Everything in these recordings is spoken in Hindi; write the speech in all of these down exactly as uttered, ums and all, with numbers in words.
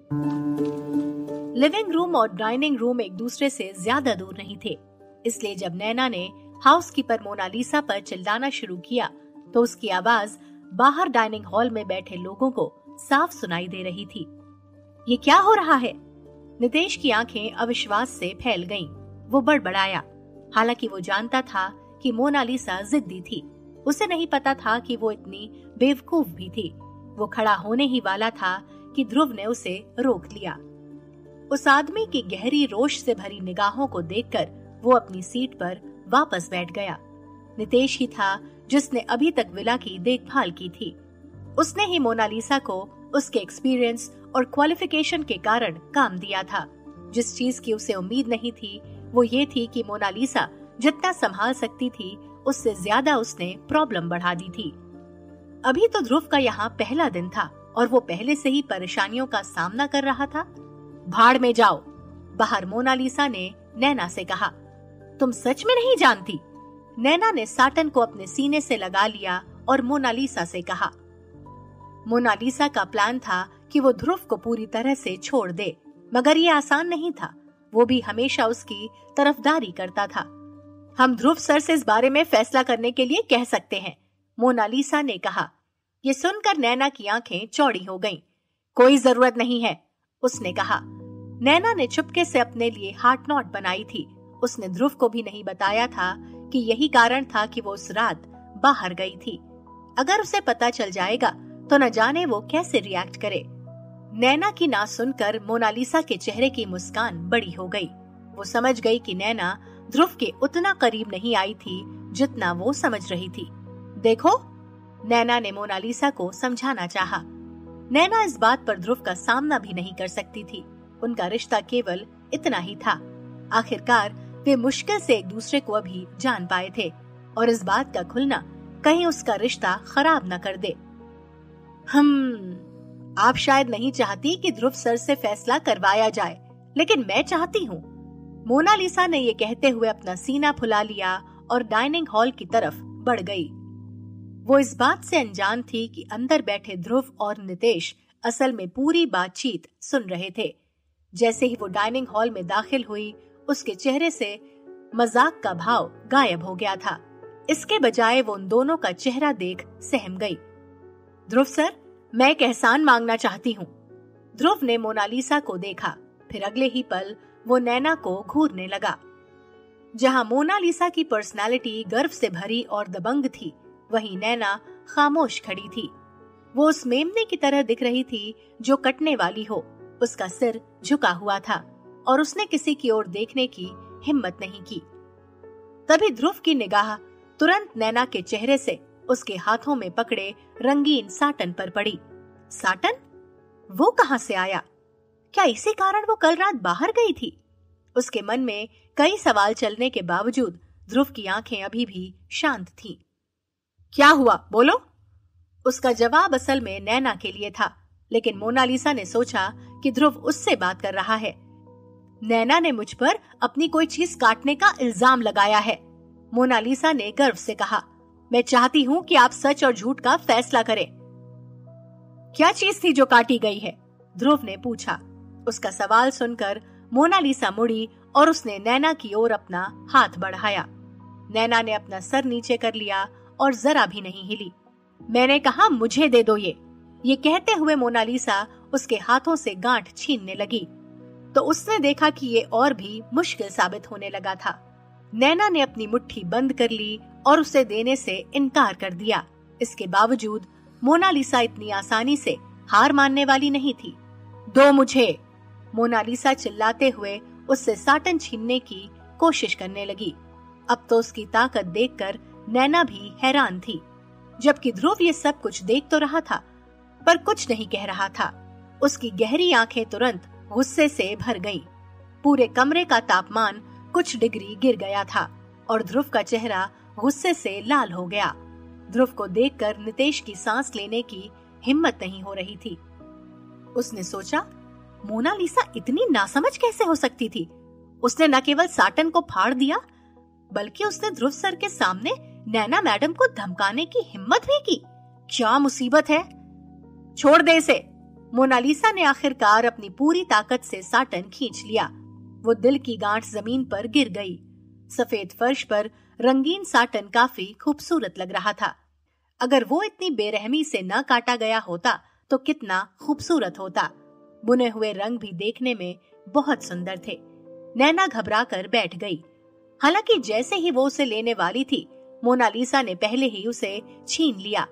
लिविंग रूम और डाइनिंग रूम एक दूसरे से ज्यादा दूर नहीं थे, इसलिए जब नैना ने हाउसकीपर मोनालिसा पर चिल्लाना शुरू किया तो उसकी आवाज बाहर डाइनिंग हॉल में बैठे लोगों को साफ सुनाई दे रही थी। ये क्या हो रहा है? नितेश की आंखें अविश्वास से फैल गईं। वो बड़बड़ाया, हालांकि वो जानता था कि मोनालिसा जिद्दी थी। उसे नहीं पता था कि वो इतनी बेवकूफ भी थी। वो खड़ा होने ही वाला था कि ध्रुव ने उसे रोक लिया। उस आदमी की गहरी रोष से भरी निगाहों को देखकर वो अपनी सीट पर वापस बैठ गया। नितेश ही था जिसने अभी तक विला की देखभाल की थी। उसने ही मोनालिसा को उसके एक्सपीरियंस और क्वालिफिकेशन के कारण काम दिया था। जिस चीज की उसे उम्मीद नहीं थी वो ये थी कि मोनालिसा जितना संभाल सकती थी उससे ज्यादा उसने प्रॉब्लम बढ़ा दी थी। अभी तो ध्रुव का यहाँ पहला दिन था और वो पहले से ही परेशानियों का सामना कर रहा था। भाड़ में जाओ, बाहर मोनालिसा ने नैना से कहा। तुम सच में नहीं जानती? नैना ने साटन को अपने सीने से लगा लिया और मोनालिसा से कहा। मोनालिसा का प्लान था कि वो ध्रुव को पूरी तरह से छोड़ दे, मगर ये आसान नहीं था। वो भी हमेशा उसकी तरफदारी करता था। हम ध्रुव सर से इस बारे में फैसला करने के लिए कह सकते हैं, मोनालिसा ने कहा। ये सुनकर नैना की आंखें चौड़ी हो गईं। कोई जरूरत नहीं है, उसने कहा। नैना ने चुपके से अपने लिए हार्ट नॉट बनाई थी। उसने ध्रुव को भी नहीं बताया था कि यही कारण था कि वो उस रात बाहर गई थी। अगर उसे पता चल जाएगा तो न जाने वो कैसे रिएक्ट करे। नैना की ना सुनकर मोनालिसा के चेहरे की मुस्कान बड़ी हो गई। वो समझ गई कि नैना ध्रुव के उतना करीब नहीं आई थी जितना वो समझ रही थी। देखो, नैना ने मोनालिसा को समझाना चाहा। नैना इस बात पर ध्रुव का सामना भी नहीं कर सकती थी। उनका रिश्ता केवल इतना ही था। आखिरकार वे मुश्किल से एक दूसरे को अभी जान पाए थे और इस बात का खुलना कहीं उसका रिश्ता खराब न कर दे। हम आप शायद नहीं चाहती कि ध्रुव सर से फैसला करवाया जाए, लेकिन मैं चाहती हूँ। मोनालिसा ने ये कहते हुए अपना सीना फुला लिया और डाइनिंग हॉल की तरफ बढ़ गई। वो इस बात से अनजान थी कि अंदर बैठे ध्रुव और नितेश असल में पूरी बातचीत सुन रहे थे। जैसे ही वो डाइनिंग हॉल में दाखिल हुई, उसके चेहरे से मजाक का भाव गायब हो गया था। इसके बजाय वो उन दोनों का चेहरा देख सहम गई। ध्रुव सर, मैं एक एहसान मांगना चाहती हूँ। ध्रुव ने मोनालिसा को देखा, फिर अगले ही पल वो नैना को घूरने लगा। जहाँ मोनालिसा की पर्सनालिटी गर्व से भरी और दबंग थी, वहीं नैना खामोश खड़ी थी। वो उस मेमने की तरह दिख रही थी जो कटने वाली हो। उसका सिर झुका हुआ था और उसने किसी की ओर देखने की हिम्मत नहीं की। तभी ध्रुव की निगाह तुरंत नैना के चेहरे से उसके हाथों में पकड़े रंगीन साटन पर पड़ी। साटन? वो कहां से आया? क्या इसी कारण वो कल रात बाहर गई थी? उसके मन में कई सवाल चलने के बावजूद ध्रुव की आंखें अभी भी शांत थीं। क्या हुआ, बोलो? उसका जवाब असल में नैना के लिए था, लेकिन मोनालिसा ने सोचा कि ध्रुव उससे बात कर रहा है। नैना ने मुझ पर अपनी कोई चीज काटने का इल्जाम लगाया है, मोनालिसा ने गर्व से कहा। मैं चाहती हूँ कि आप सच और झूठ का फैसला करें। क्या चीज थी जो काटी गई है? ध्रुव ने पूछा। उसका सवाल सुनकर मोनालिसा मुड़ी और उसने नैना की ओर अपना हाथ बढ़ाया। नैना ने अपना सर नीचे कर लिया और जरा भी नहीं हिली। मैंने कहा मुझे दे दो ये। ये कहते हुए मोनालिसा उसके हाथों से गांठ छीनने लगी, तो उसने देखा कि ये और भी मुश्किल साबित होने लगा था। नैना ने अपनी मुट्ठी बंद कर ली और उसे देने से इनकार कर दिया। इसके बावजूद मोनालिसा इतनी आसानी से हार मानने वाली नहीं थी। दो मुझे, मोनालिसा चिल्लाते हुए उससे साटन छीनने की कोशिश करने लगी। अब तो उसकी ताकत देखकर नैना भी हैरान थी, जबकि ध्रुव ये सब कुछ देख तो रहा था पर कुछ नहीं कह रहा था। उसकी गहरी आंखें तुरंत गुस्से से भर गईं। पूरे कमरे का तापमान कुछ डिग्री गिर गया था और ध्रुव का चेहरा गुस्से से लाल हो गया। ध्रुव को देखकर नितेश की सांस लेने की हिम्मत नहीं हो रही थी। उसने सोचा, मोनालिसा इतनी नासमझ कैसे हो सकती थी? उसने न केवल साटन को फाड़ दिया, बल्कि उसने ध्रुव सर के सामने नैना मैडम को धमकाने की हिम्मत भी की। क्या मुसीबत है? छोड़ दे इसे, मोनालिसा ने आखिरकार अपनी पूरी ताकत से साटन खींच लिया। वो दिल की गांठ जमीन पर गिर गई। सफेद फर्श पर रंगीन साटन काफी खूबसूरत लग रहा था। अगर वो इतनी बेरहमी से न काटा गया होता तो कितना खूबसूरत होता। बुने हुए रंग भी देखने में बहुत सुंदर थे। नैना घबरा कर बैठ गई। हालांकि जैसे ही वो उसे लेने वाली थी, मोनालिसा ने पहले ही उसे छीन लिया।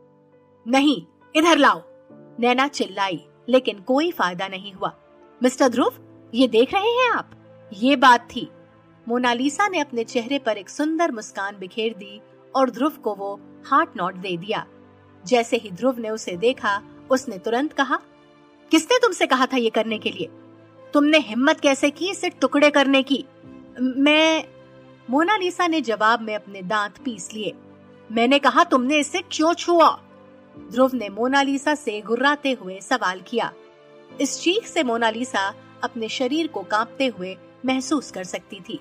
नहीं, इधर लाओ, नैना चिल्लाई, लेकिन कोई फायदा नहीं हुआ। मिस्टर ध्रुव, ये देख रहे हैं आप? ये बात थी। मोनालिसा ने अपने चेहरे पर एक सुंदर मुस्कान बिखेर दी और ध्रुव को वो हार्ट नॉट दे दिया। जैसे ही ध्रुव ने उसे देखा, उसने तुरंत कहा, किसने तुमसे कहा था ये करने के लिए? तुमने हिम्मत कैसे की इसे टुकड़े करने की? मैं मोनालिसा ने जवाब में अपने दांत पीस लिए। मैंने कहा, तुमने इसे क्यों छुआ? ध्रुव ने मोनालिसा से घुर्राते हुए सवाल किया। इस चीख से मोनालिसा अपने शरीर को कांपते हुए महसूस कर सकती थी।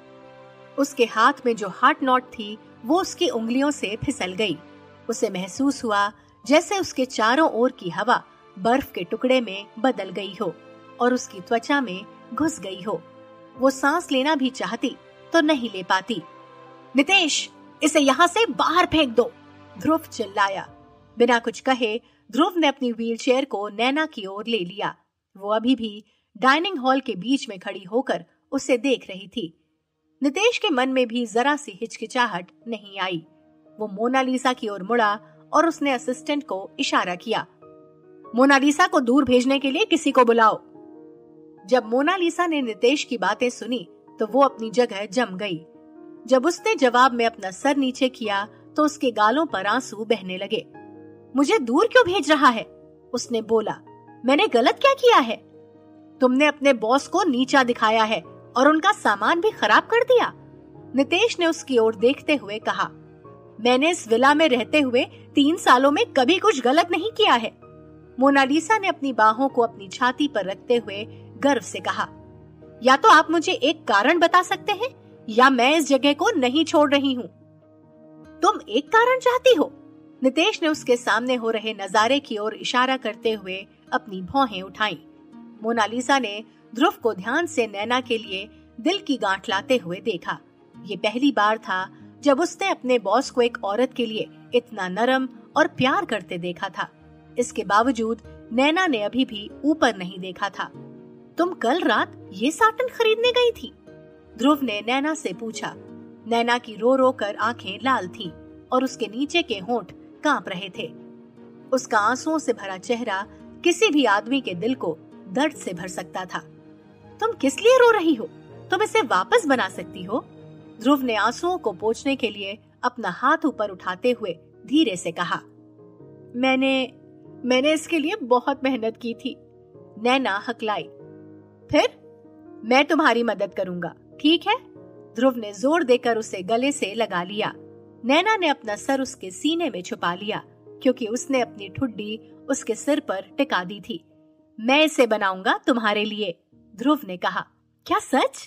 उसके हाथ में जो हार्ट नॉट थी वो उसकी उंगलियों से फिसल गई। उसे महसूस हुआ जैसे उसके चारों ओर की हवा बर्फ के टुकड़े में बदल गई हो और उसकी त्वचा में घुस गई हो। वो सांस लेना भी चाहती तो नहीं ले पाती। नितेश, इसे यहाँ से बाहर फेंक दो, ध्रुव चिल्लाया। बिना कुछ कहे ध्रुव ने अपनी व्हीलचेयर को नैना की ओर ले लिया। वो अभी भी डाइनिंग हॉल के बीच में खड़ी होकर उसे देख रही थी। नितेश के मन में भी जरा सी हिचकिचाहट नहीं आई। वो मोनालिसा की ओर मुड़ा और उसने असिस्टेंट को इशारा किया, मोनालिसा को दूर भेजने के लिए किसी को बुलाओ। जब मोनालिसा ने नितेश की बातें सुनी तो वो अपनी जगह जम गई। जब उसने जवाब में अपना सर नीचे किया तो उसके गालों पर आंसू बहने लगे। मुझे दूर क्यों भेज रहा है? उसने बोला। मैंने गलत क्या किया है? तुमने अपने बॉस को नीचा दिखाया है और उनका सामान भी खराब कर दिया। नितेश ने उसकी ओर देखते हुए कहा, मैंने इस विला में रहते हुए तीन सालों में कभी कुछ गलत नहीं किया है। मोनालिसा ने अपनी बाहों को अपनी छाती पर रखते हुए गर्व से कहा, या तो आप मुझे एक कारण बता सकते हैं या मैं इस जगह को नहीं छोड़ रही हूँ। तुम एक कारण चाहती हो? नितेश ने उसके सामने हो रहे नजारे की ओर इशारा करते हुए अपनी भौहें उठाई। मोनालिसा ने ध्रुव को ध्यान से नैना के लिए दिल की गांठ लाते हुए देखा। ये पहली बार था जब उसने अपने बॉस को एक औरत के लिए इतना नरम और प्यार करते देखा था। इसके बावजूद नैना ने अभी भी ऊपर नहीं देखा था। तुम कल रात ये साटन खरीदने गई थी? ध्रुव ने नैना से पूछा। नैना की रो रो कर आंखें लाल थीं और उसके नीचे के होंठ कांप रहे थे। उसका आंसुओं से भरा चेहरा किसी भी आदमी के दिल को दर्द से भर सकता था। तुम किस लिए रो रही हो? तुम इसे वापस बना सकती हो। ध्रुव ने आंसुओं को पोंछने के लिए अपना हाथ ऊपर उठाते हुए धीरे से कहा। मैंने मैंने इसके लिए बहुत मेहनत की थी। नैना हकलाई। फिर मैं तुम्हारी मदद करूंगा, ठीक है? ध्रुव ने जोर देकर उसे गले से लगा लिया। नैना ने अपना सर उसके सीने में छुपा लिया क्योंकि उसने अपनी ठुड्डी उसके सिर पर टिका दी थी। मैं इसे बनाऊंगा तुम्हारे लिए, ध्रुव ने कहा। क्या सच?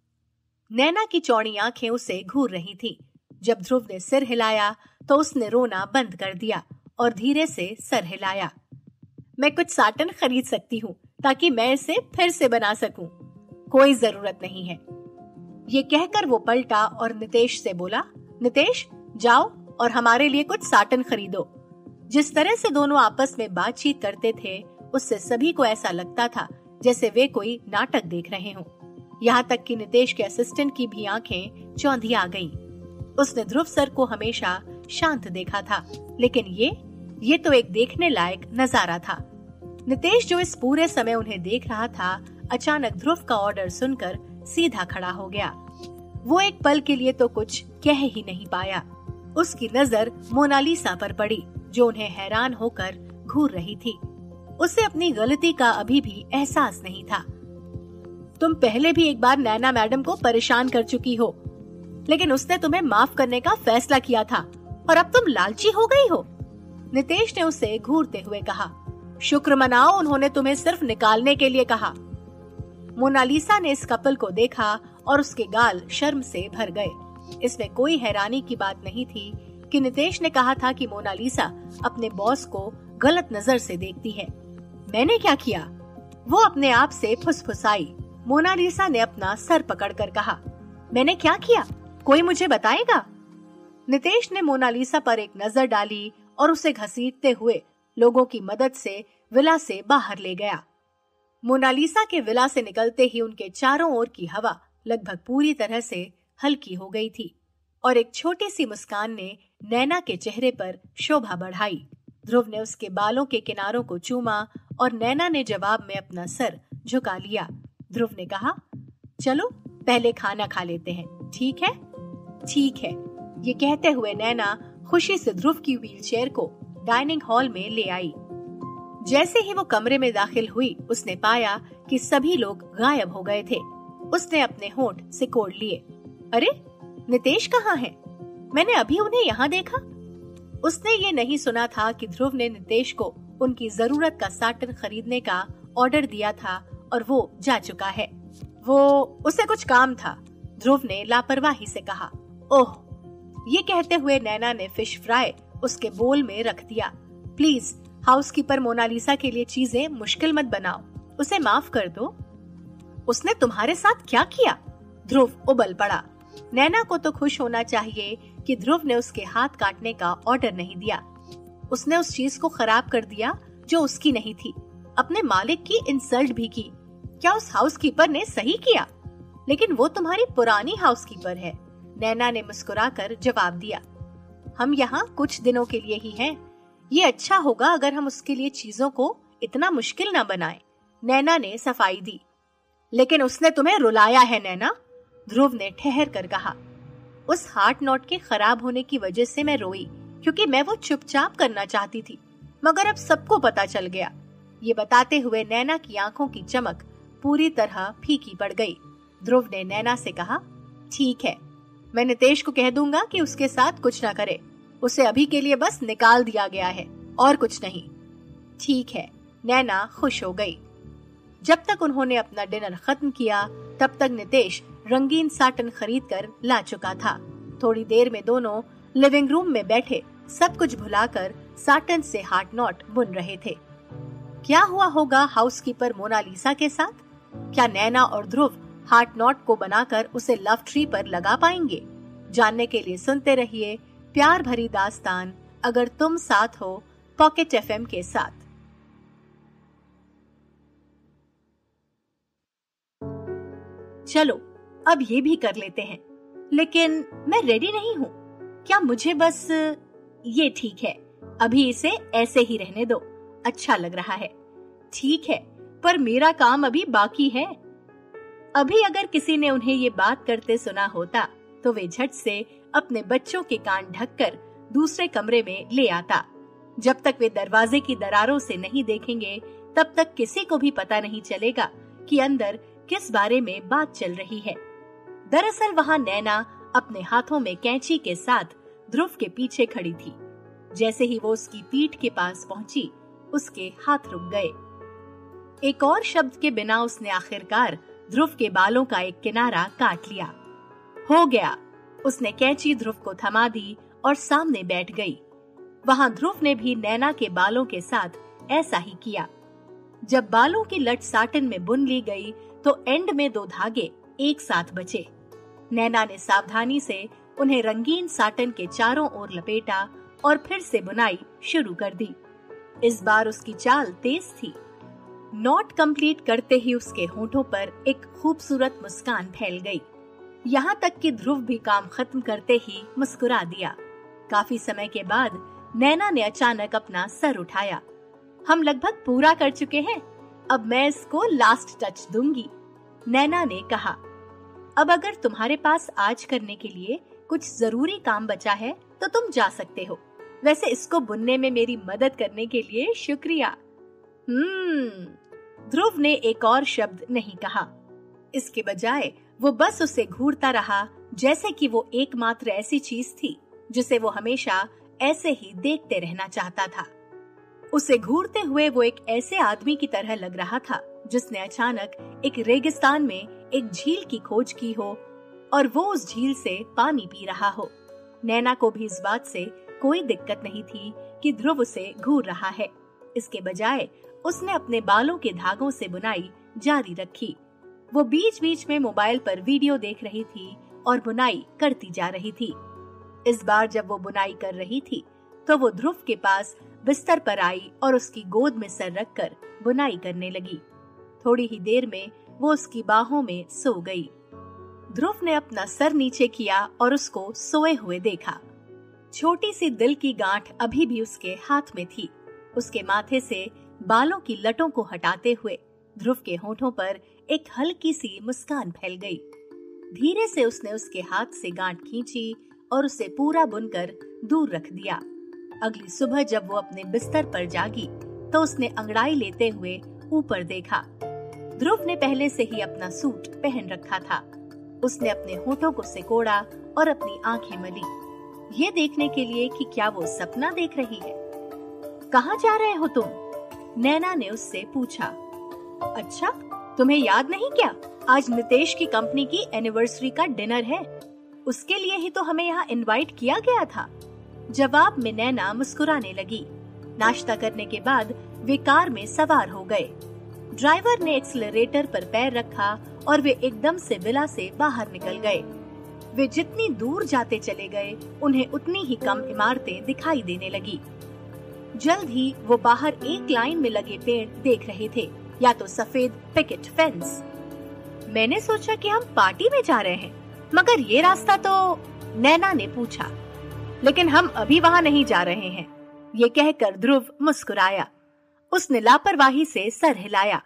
नैना की चौड़ी आंखें उसे घूर रही थीं। जब ध्रुव ने सिर हिलाया तो उसने रोना बंद कर दिया और धीरे से सर हिलाया। मैं कुछ साटन खरीद सकती हूँ ताकि मैं इसे फिर से बना सकूं। कोई जरूरत नहीं है। ये कहकर वो पलटा और नितेश से बोला, नितेश जाओ और हमारे लिए कुछ साटन खरीदो। जिस तरह से दोनों आपस में बातचीत करते थे उससे सभी को ऐसा लगता था जैसे वे कोई नाटक देख रहे हों। यहाँ तक कि नितेश के असिस्टेंट की भी आंखें चौंधी आ गईं। उसने ध्रुव सर को हमेशा शांत देखा था, लेकिन ये ये तो एक देखने लायक नजारा था। नितेश जो इस पूरे समय उन्हें देख रहा था, अचानक ध्रुव का ऑर्डर सुनकर सीधा खड़ा हो गया। वो एक पल के लिए तो कुछ कह ही नहीं पाया। उसकी नजर मोनालिसा पर पड़ी जो उन्हें हैरान होकर घूर रही थी। उसे अपनी गलती का अभी भी एहसास नहीं था। तुम पहले भी एक बार नैना मैडम को परेशान कर चुकी हो, लेकिन उसने तुम्हें माफ करने का फैसला किया था और अब तुम लालची हो गई हो। नितेश ने उसे घूरते हुए कहा। शुक्र मनाओ, उन्होंने तुम्हें सिर्फ निकालने के लिए कहा। मोनालिसा ने इस कपल को देखा और उसके गाल शर्म से भर गए। इसमें कोई हैरानी की बात नहीं थी कि नितेश ने कहा था कि मोनालिसा अपने बॉस को गलत नजर से देखती है। मैंने क्या किया? वो अपने आप से फुसफुसाई। मोनालिसा ने अपना सर पकड़कर कहा, मैंने क्या किया? कोई मुझे बताएगा? नितेश ने मोनालिसा पर एक नजर डाली और उसे घसीटते हुए लोगों की मदद से विला से बाहर ले गया। मोनालिसा के विला से निकलते ही उनके चारों ओर की हवा लगभग पूरी तरह से हल्की हो गई थी और एक छोटी सी मुस्कान ने नैना के चेहरे पर शोभा बढ़ाई। ध्रुव ने उसके बालों के किनारों को चूमा और नैना ने जवाब में अपना सर झुका लिया। ध्रुव ने कहा, चलो पहले खाना खा लेते हैं, ठीक है? ठीक है। ये कहते हुए नैना खुशी से ध्रुव की व्हीलचेयर को डाइनिंग हॉल में ले आई। जैसे ही वो कमरे में दाखिल हुई, उसने पाया कि सभी लोग गायब हो गए थे। उसने अपने होंठ सिकोड़ लिए। अरे, नितेश कहाँ है? मैंने अभी उन्हें यहाँ देखा। उसने ये नहीं सुना था कि ध्रुव ने नितेश को उनकी जरूरत का साटन खरीदने का ऑर्डर दिया था और वो जा चुका है। वो उसे कुछ काम था, ध्रुव ने लापरवाही से कहा। ओह, ये कहते हुए नैना ने फिश फ्राई उसके बोल में रख दिया। प्लीज हाउसकीपर मोनालिसा के लिए चीजें मुश्किल मत बनाओ, उसे माफ कर दो। उसने तुम्हारे साथ क्या किया? ध्रुव उबल पड़ा। नैना को तो खुश होना चाहिए कि ध्रुव ने उसके हाथ काटने का ऑर्डर नहीं दिया। उसने उस चीज को खराब कर दिया जो उसकी नहीं थी। अपने मालिक की इंसल्ट भी की। क्या उस हाउसकीपर ने सही किया? लेकिन वो तुम्हारी पुरानी हाउसकीपर है, नैना ने मुस्कुराकर जवाब दिया। हम यहाँ कुछ दिनों के लिए ही हैं। ये अच्छा होगा अगर हम उसके लिए चीजों को इतना मुश्किल न बनाएं, नैना ने सफाई दी। लेकिन उसने तुम्हें रुलाया है नैना, ध्रुव ने ठहर कर कहा। उस हार्ट नॉट के खराब होने की वजह से मैं रोई, क्योंकि मैं वो चुपचाप करना चाहती थी, मगर अब सबको पता चल गया। ये बताते हुए नैना की आंखों की चमक पूरी तरह फीकी पड़ गई। ध्रुव ने नैना से कहा, ठीक है, मैं नितेश को कह दूंगा कि उसके साथ कुछ न करे। उसे अभी के लिए बस निकाल दिया गया है और कुछ नहीं। ठीक है, नैना खुश हो गई। जब तक उन्होंने अपना डिनर खत्म किया, तब तक नितेश रंगीन साटन खरीद कर ला चुका था। थोड़ी देर में दोनों लिविंग रूम में बैठे सब कुछ भुलाकर साटन से हार्ट नॉट बुन रहे थे। क्या हुआ होगा हाउसकीपर मोनालिसा के साथ? क्या नैना और ध्रुव हार्ट नॉट को बनाकर उसे लव ट्री पर लगा पाएंगे? जानने के लिए सुनते रहिए प्यार भरी दास्तान अगर तुम साथ हो, पॉकेट एफएम के साथ। चलो अब ये भी कर लेते हैं, लेकिन मैं रेडी नहीं हूँ। क्या मुझे बस ये ठीक है, अभी इसे ऐसे ही रहने दो, अच्छा लग रहा है। ठीक है, पर मेरा काम अभी बाकी है। अभी अगर किसी ने उन्हें ये बात करते सुना होता तो वे झट से अपने बच्चों के कान ढककर दूसरे कमरे में ले आता। जब तक वे दरवाजे की दरारों से नहीं देखेंगे, तब तक किसी को भी पता नहीं चलेगा कि अंदर किस बारे में बात चल रही है। दरअसल वहाँ नैना अपने हाथों में कैंची के साथ ध्रुव के पीछे खड़ी थी। जैसे ही वो उसकी पीठ के पास पहुंची, उसके हाथ रुक गए। एक और शब्द के बिना उसने आखिरकार ध्रुव के बालों का एक किनारा काट लिया। हो गया। उसने कैंची ध्रुव को थमा दी और सामने बैठ गई। वहाँ ध्रुव ने भी नैना के बालों के साथ ऐसा ही किया। जब बालों की लट साटन में बुन ली गई तो एंड में दो धागे एक साथ बचे। नैना ने सावधानी से उन्हें रंगीन साटन के चारों ओर लपेटा और फिर से बुनाई शुरू कर दी। इस बार उसकी चाल तेज थी। नॉट कंप्लीट करते ही उसके होठों पर एक खूबसूरत मुस्कान फैल गई। यहाँ तक कि ध्रुव भी काम खत्म करते ही मुस्कुरा दिया। काफी समय के बाद नैना ने अचानक अपना सर उठाया। हम लगभग पूरा कर चुके हैं, अब मैं इसको लास्ट टच दूंगी, नैना ने कहा। अब अगर तुम्हारे पास आज करने के लिए कुछ जरूरी काम बचा है तो तुम जा सकते हो। वैसे इसको बुनने में मेरी मदद करने के लिए शुक्रिया। हम्म, ध्रुव ने एक और शब्द नहीं कहा। इसके बजाय वो बस उसे घूरता रहा, जैसे कि वो एकमात्र ऐसी चीज थी जिसे वो हमेशा ऐसे ही देखते रहना चाहता था। उसे घूरते हुए वो एक ऐसे आदमी की तरह लग रहा था जिसने अचानक एक रेगिस्तान में एक झील की खोज की हो और वो उस झील से पानी पी रहा हो। नैना को भी इस बात से कोई दिक्कत नहीं थी कि ध्रुव उसे घूर रहा है। इसके बजाय उसने अपने बालों के धागों से बुनाई जारी रखी। वो बीच बीच में मोबाइल पर वीडियो देख रही थी और बुनाई करती जा रही थी। इस बार जब वो बुनाई कर रही थी तो वो ध्रुव के पास बिस्तर पर आई और उसकी गोद में सर रखकर बुनाई करने लगी। थोड़ी ही देर में वो उसकी बाहों में सो गई। ध्रुव ने अपना सर नीचे किया और उसको सोए हुए देखा। छोटी सी दिल की गांठ अभी भी उसके हाथ में थी। उसके माथे से बालों की लटों को हटाते हुए ध्रुव के होठों पर एक हल्की सी मुस्कान फैल गई। धीरे से उसने उसके हाथ से गांठ खींची और उसे पूरा बुनकर दूर रख दिया। अगली सुबह जब वो अपने बिस्तर पर जागी तो उसने अंगड़ाई लेते हुए ऊपर देखा। ध्रुव ने पहले से ही अपना सूट पहन रखा था। उसने अपने होठों को सिकोड़ा और अपनी आंखें मली, ये देखने के लिए कि क्या वो सपना देख रही है। कहाँ जा रहे हो तुम? नैना ने उससे पूछा। अच्छा, तुम्हें याद नहीं क्या, आज नितेश की कंपनी की एनिवर्सरी का डिनर है, उसके लिए ही तो हमें यहाँ इनवाइट किया गया था। जवाब में नैना मुस्कुराने लगी। नाश्ता करने के बाद वे कार में सवार हो गए। ड्राइवर ने एक्सीलरेटर पर पैर रखा और वे एकदम से विला से बाहर निकल गए। वे जितनी दूर जाते चले गए उन्हें उतनी ही कम इमारतें दिखाई देने लगी। जल्द ही वो बाहर एक लाइन में लगे पेड़ देख रहे थे, या तो सफेद पिकेट फेंस। मैंने सोचा कि हम पार्टी में जा रहे हैं, मगर ये रास्ता तो, नैना ने पूछा। लेकिन हम अभी वहाँ नहीं जा रहे हैं, ये कहकर ध्रुव मुस्कुराया। उसने लापरवाही से सर हिलाया।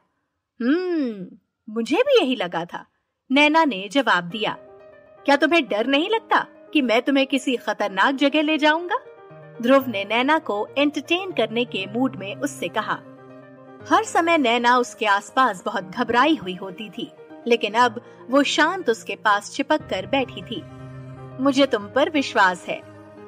हम्म, मुझे भी यही लगा था, नैना ने जवाब दिया। क्या तुम्हें डर नहीं लगता कि मैं तुम्हें किसी खतरनाक जगह ले जाऊंगा? ध्रुव ने नैना को एंटरटेन करने के मूड में उससे कहा। हर समय नैना उसके आसपास बहुत घबराई हुई होती थी, लेकिन अब वो शांत उसके पास चिपक कर बैठी थी। मुझे तुम पर विश्वास है।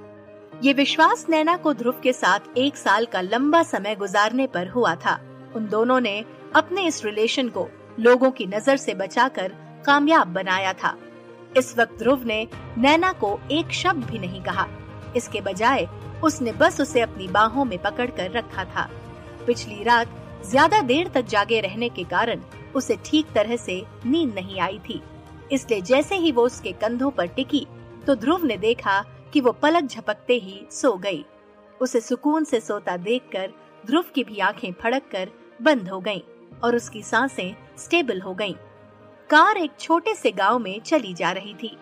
ये विश्वास नैना को ध्रुव के साथ एक साल का लंबा समय गुजारने पर हुआ था। उन दोनों ने अपने इस रिलेशन को लोगों की नजर से बचाकर कामयाब बनाया था। इस वक्त ध्रुव ने नैना को एक शब्द भी नहीं कहा। इसके बजाय उसने बस उसे अपनी बाहों में पकड़कर रखा था। पिछली रात ज्यादा देर तक जागे रहने के कारण उसे ठीक तरह से नींद नहीं आई थी, इसलिए जैसे ही वो उसके कंधों पर टिकी तो ध्रुव ने देखा कि वो पलक झपकते ही सो गई। उसे सुकून से सोता देखकर ध्रुव की भी आंखें फड़क कर बंद हो गईं और उसकी सांसें स्टेबल हो गईं। कार एक छोटे से गांव में चली जा रही थी।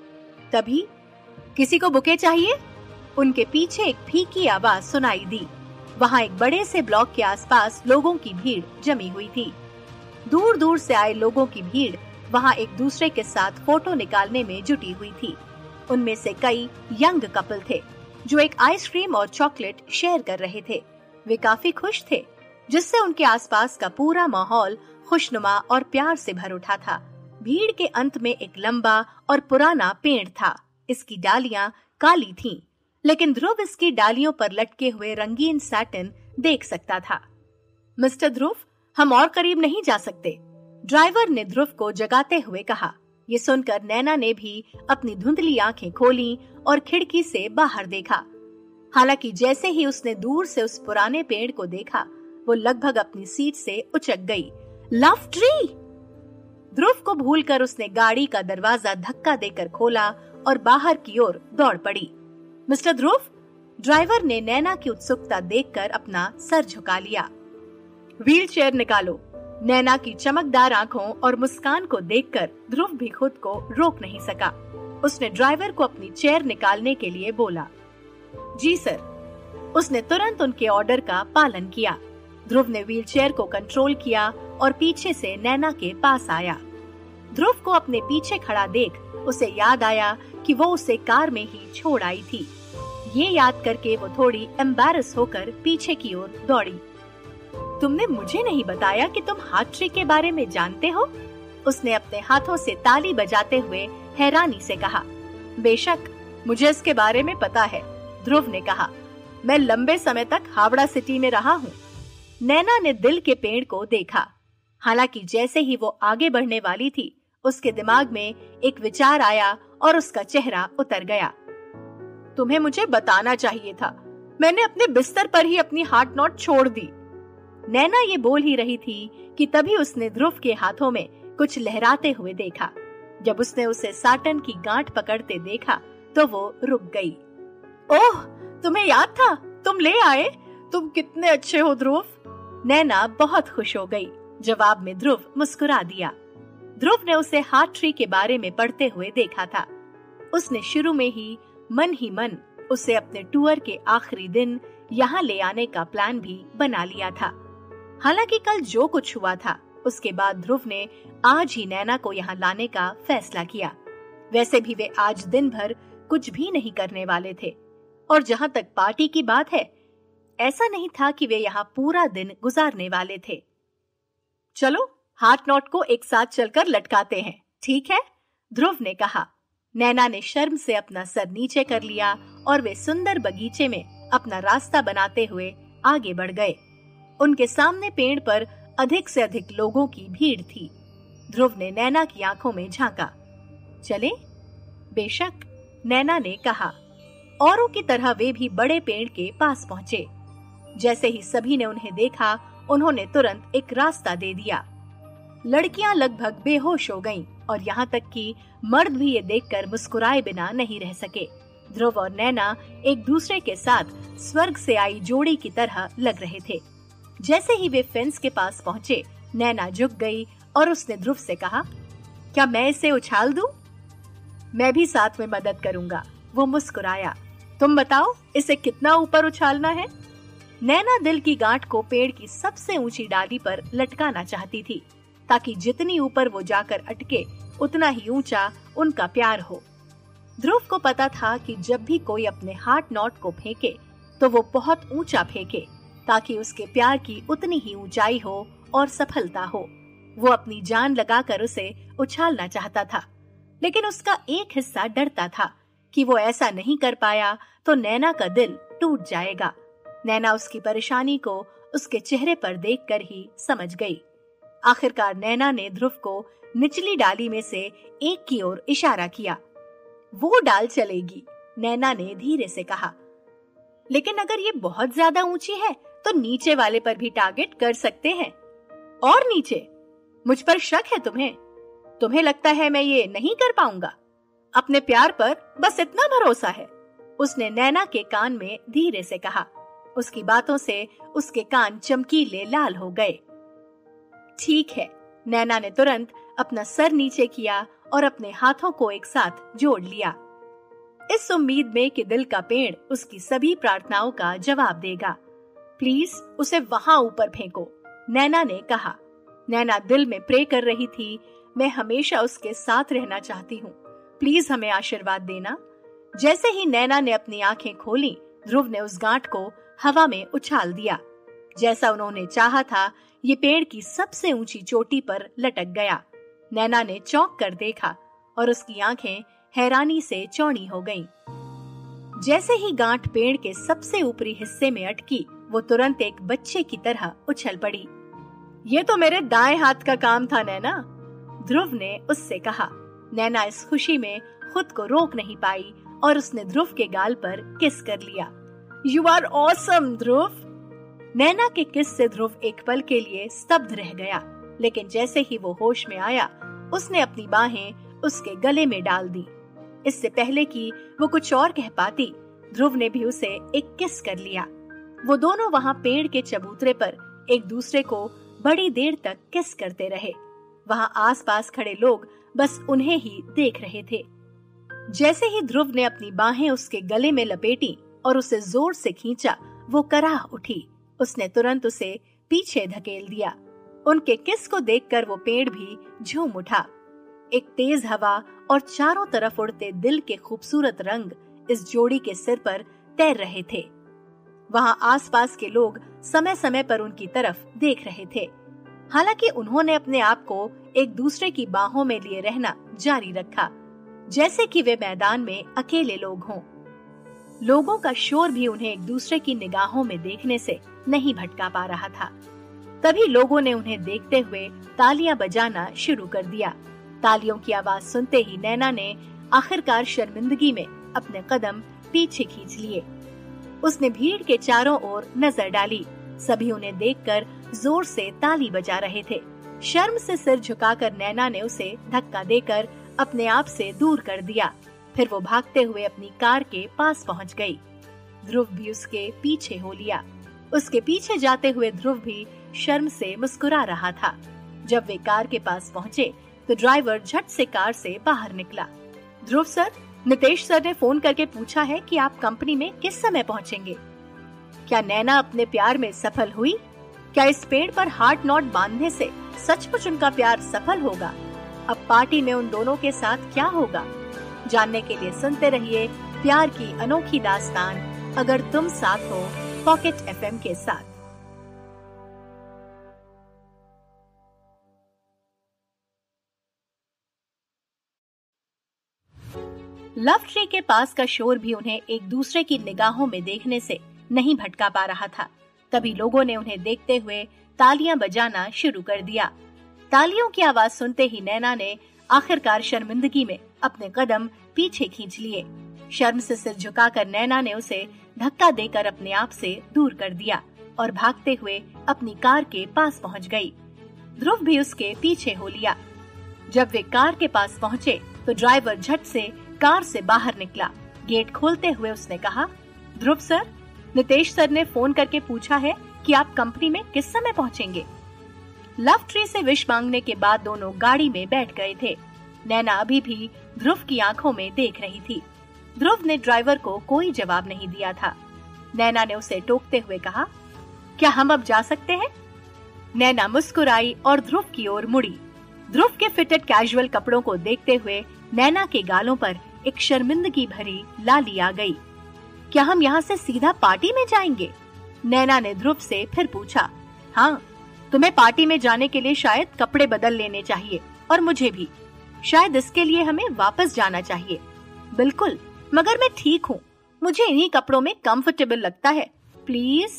तभी किसी को बुके चाहिए? उनके पीछे एक फीकी आवाज सुनाई दी। वहाँ एक बड़े से ब्लॉक के आसपास लोगों की भीड़ जमी हुई थी। दूर दूर से आए लोगों की भीड़ वहाँ एक दूसरे के साथ फोटो निकालने में जुटी हुई थी। उनमें से कई यंग कपल थे जो एक आइसक्रीम और चॉकलेट शेयर कर रहे थे। वे काफी खुश थे, जिससे उनके आसपास का पूरा माहौल खुशनुमा और प्यार से भर उठा था। भीड़ के अंत में एक लंबा और पुराना पेड़ था। इसकी डालियां काली थीं, लेकिन ध्रुव इसकी डालियों पर लटके हुए रंगीन सैटिन देख सकता था। मिस्टर ध्रुव, हम और करीब नहीं जा सकते, ड्राइवर ने ध्रुव को जगाते हुए कहा। ये सुनकर नैना ने भी अपनी धुंधली आंखें खोली और खिड़की से बाहर देखा। हालांकि जैसे ही उसने दूर से उस पुराने पेड़ को देखा, वो लगभग अपनी सीट से उचक गई। Love tree! ध्रुव को भूलकर उसने गाड़ी का दरवाजा धक्का देकर खोला और बाहर की ओर दौड़ पड़ी। मिस्टर ध्रुव, ड्राइवर ने नैना की उत्सुकता देखकर अपना सर झुका लिया। व्हील चेयर निकालो। नैना की चमकदार आंखों और मुस्कान को देखकर ध्रुव भी खुद को रोक नहीं सका। उसने ड्राइवर को अपनी चेयर निकालने के लिए बोला। जी सर। उसने तुरंत उनके ऑर्डर का पालन किया। ध्रुव ने व्हील चेयर को कंट्रोल किया और पीछे से नैना के पास आया। ध्रुव को अपने पीछे खड़ा देख उसे याद आया कि वो उसे कार में ही छोड़ आई थी। ये याद करके वो थोड़ी एम्बैरस होकर पीछे की ओर दौड़ी। तुमने मुझे नहीं बताया कि तुम हार्ट ट्री के बारे में जानते हो? उसने अपने हाथों से ताली बजाते हुए हैरानी से कहा। बेशक, मुझे इसके बारे में पता है, ध्रुव ने कहा। मैं लंबे समय तक हावड़ा सिटी में रहा हूँ। नैना ने दिल के पेड़ को देखा। हालांकि जैसे ही वो आगे बढ़ने वाली थी, उसके दिमाग में एक विचार आया और उसका चेहरा उतर गया। तुम्हें मुझे बताना चाहिए था, मैंने अपने बिस्तर पर ही अपनी हार्ट नॉट छोड़ दी। नैना ये बोल ही रही थी कि तभी उसने ध्रुव के हाथों में कुछ लहराते हुए देखा। जब उसने उसे साटन की गांठ पकड़ते देखा तो वो रुक गई। ओह, तुम्हें याद था, तुम ले आए, तुम कितने अच्छे हो ध्रुव। नैना बहुत खुश हो गई। जवाब में ध्रुव मुस्कुरा दिया। ध्रुव ने उसे हार्ट ट्री के बारे में पढ़ते हुए देखा था। उसने शुरू में ही मन ही मन उसे अपने टूर के आखिरी दिन यहाँ ले आने का प्लान भी बना लिया था। हालांकि कल जो कुछ हुआ था उसके बाद ध्रुव ने आज ही नैना को यहाँ लाने का फैसला किया। वैसे भी वे आज दिन भर कुछ भी नहीं करने वाले थे, और जहाँ तक पार्टी की बात है, ऐसा नहीं था कि वे यहाँ पूरा दिन गुजारने वाले थे। चलो हार्ट नॉट को एक साथ चलकर लटकाते हैं, ठीक है? ध्रुव ने कहा। नैना ने शर्म से अपना सर नीचे कर लिया और वे सुंदर बगीचे में अपना रास्ता बनाते हुए आगे बढ़ गए। उनके सामने पेड़ पर अधिक से अधिक लोगों की भीड़ थी। ध्रुव ने नैना की आंखों में झांका। चले? बेशक, नैना ने कहा। औरों की तरह वे भी बड़े पेड़ के पास पहुंचे। जैसे ही सभी ने उन्हें देखा, उन्होंने तुरंत एक रास्ता दे दिया। लड़कियां लगभग बेहोश हो गईं और यहाँ तक कि मर्द भी ये देखकर मुस्कुराए बिना नहीं रह सके। ध्रुव और नैना एक दूसरे के साथ स्वर्ग से आई जोड़ी की तरह लग रहे थे। जैसे ही वे फेंस के पास पहुँचे, नैना झुक गई और उसने ध्रुव से कहा, क्या मैं इसे उछाल दूं? मैं भी साथ में मदद करूंगा। वो मुस्कुराया। तुम बताओ, इसे कितना ऊपर उछालना है? नैना दिल की गांठ को पेड़ की सबसे ऊंची डाली पर लटकाना चाहती थी, ताकि जितनी ऊपर वो जाकर अटके उतना ही ऊंचा उनका प्यार हो। ध्रुव को पता था कि जब भी कोई अपने हार्ट नॉट को फेंके तो वो बहुत ऊंचा फेंके, ताकि उसके प्यार की उतनी ही ऊंचाई हो और सफलता हो। वो अपनी जान लगाकर उसे उछालना चाहता था, लेकिन उसका एक हिस्सा डरता था कि वो ऐसा नहीं कर पाया तो नैना का दिल टूट जाएगा। नैना उसकी परेशानी को उसके चेहरे पर देखकर ही समझ गई। आखिरकार नैना ने ध्रुव को निचली डाली में से एक की ओर इशारा किया। वो डाल चलेगी, नैना ने धीरे से कहा। लेकिन अगर ये बहुत ज्यादा ऊंची है तो नीचे वाले पर भी टारगेट कर सकते हैं। और नीचे? मुझ पर शक है तुम्हें? तुम्हें लगता है मैं ये नहीं कर पाऊंगा? अपने प्यार पर बस इतना भरोसा है? उसने नैना के कान में धीरे से कहा। उसकी बातों से उसके कान चमकीले लाल हो गए। ठीक है, नैना ने तुरंत अपना सर नीचे किया और अपने हाथों को एक साथ जोड़ लिया, इस उम्मीद में कि दिल का पेड़ उसकी सभी प्रार्थनाओं का जवाब देगा। प्लीज उसे वहां ऊपर फेंको, नैना ने कहा। नैना दिल में प्रे कर रही थी, मैं हमेशा उसके साथ रहना चाहती हूँ, प्लीज हमें आशीर्वाद देना। जैसे ही नैना ने अपनी आंखें खोली, ध्रुव ने उस गांठ को हवा में उछाल दिया। जैसा उन्होंने चाहा था, ये पेड़ की सबसे ऊंची चोटी पर लटक गया। नैना ने चौंक कर देखा और उसकी आंखें हैरानी से चौड़ी हो गईं। जैसे ही गांठ पेड़ के सबसे ऊपरी हिस्से में अटकी, वो तुरंत एक बच्चे की तरह उछल पड़ी। ये तो मेरे दाएं हाथ का काम था नैना, ध्रुव ने उससे कहा। नैना इस खुशी में खुद को रोक नहीं पाई और उसने ध्रुव के गाल पर किस कर लिया। You are awesome Dhruv. Naina के किस से ध्रुव एक पल के लिए स्तब्ध रह गया, लेकिन जैसे ही वो होश में आया, उसने अपनी बाहें उसके गले में डाल दी। इससे पहले कि वो कुछ और कह पाती, ध्रुव ने भी उसे एक किस कर लिया। वो दोनों वहाँ पेड़ के चबूतरे पर एक दूसरे को बड़ी देर तक किस करते रहे। वहाँ आसपास खड़े लोग बस उन्हें ही देख रहे थे। जैसे ही ध्रुव ने अपनी बाहें उसके गले में लपेटी और उसे जोर से खींचा, वो कराह उठी। उसने तुरंत उसे पीछे धकेल दिया। उनके किस को देखकर वो पेड़ भी झूम उठा। एक तेज हवा और चारों तरफ उड़ते दिल के खूबसूरत रंग इस जोड़ी के सिर पर तैर रहे थे। वहाँ आसपास के लोग समय समय पर उनकी तरफ देख रहे थे। हालांकि उन्होंने अपने आप को एक दूसरे की बाहों में लिए रहना जारी रखा, जैसे कि वे मैदान में अकेले लोग हों। लोगों का शोर भी उन्हें एक दूसरे की निगाहों में देखने से नहीं भटका पा रहा था। तभी लोगों ने उन्हें देखते हुए तालियां बजाना शुरू कर दिया। तालियों की आवाज सुनते ही नैना ने आखिरकार शर्मिंदगी में अपने कदम पीछे खींच लिए। उसने भीड़ के चारों ओर नजर डाली। सभी उन्हें देखकर जोर से ताली बजा रहे थे। शर्म से सिर झुकाकर नैना ने उसे धक्का देकर अपने आप से दूर कर दिया। फिर वो भागते हुए अपनी कार के पास पहुंच गई। ध्रुव भी उसके पीछे हो लिया। उसके पीछे जाते हुए ध्रुव भी शर्म से मुस्कुरा रहा था। जब वे कार के पास पहुंचे तो ड्राइवर झट से कार से बाहर निकला। ध्रुव सर, नितेश सर ने फोन करके पूछा है कि आप कंपनी में किस समय पहुंचेंगे। क्या नैना अपने प्यार में सफल हुई? क्या इस पेड़ पर हार्ट नॉट बांधने से सचमुच उनका प्यार सफल होगा? अब पार्टी में उन दोनों के साथ क्या होगा? जानने के लिए सुनते रहिए प्यार की अनोखी दास्तान अगर तुम साथ हो, पॉकेट एफएम के साथ। लव ट्री के पास का शोर भी उन्हें एक दूसरे की निगाहों में देखने से नहीं भटका पा रहा था। तभी लोगों ने उन्हें देखते हुए तालियां बजाना शुरू कर दिया। तालियों की आवाज सुनते ही नैना ने आखिरकार शर्मिंदगी में अपने कदम पीछे खींच लिए। शर्म से सिर झुकाकर नैना ने उसे धक्का देकर अपने आप से दूर कर दिया और भागते हुए अपनी कार के पास पहुंच गई। ध्रुव भी उसके पीछे हो लिया। जब वे कार के पास पहुंचे तो ड्राइवर झट से कार से बाहर निकला। गेट खोलते हुए उसने कहा, ध्रुव सर, नितेश सर ने फोन करके पूछा है कि आप कंपनी में किस समय पहुंचेंगे। लव ट्री से विश मांगने के बाद दोनों गाड़ी में बैठ गए थे। नैना अभी भी ध्रुव की आंखों में देख रही थी। ध्रुव ने ड्राइवर को कोई जवाब नहीं दिया था। नैना ने उसे टोकते हुए कहा, क्या हम अब जा सकते हैं? नैना मुस्कुराई और ध्रुव की ओर मुड़ी। ध्रुव के फिटेड कैजुअल कपड़ों को देखते हुए नैना के गालों पर एक शर्मिंदगी भरी लाली आ गई। क्या हम यहाँ से सीधा पार्टी में जाएंगे? नैना ने ध्रुव से फिर पूछा। हाँ, तुम्हें पार्टी में जाने के लिए शायद कपड़े बदल लेने चाहिए और मुझे भी। शायद इसके लिए हमें वापस जाना चाहिए। बिल्कुल, मगर मैं ठीक हूँ। मुझे इन्हीं कपड़ों में कंफर्टेबल लगता है। प्लीज।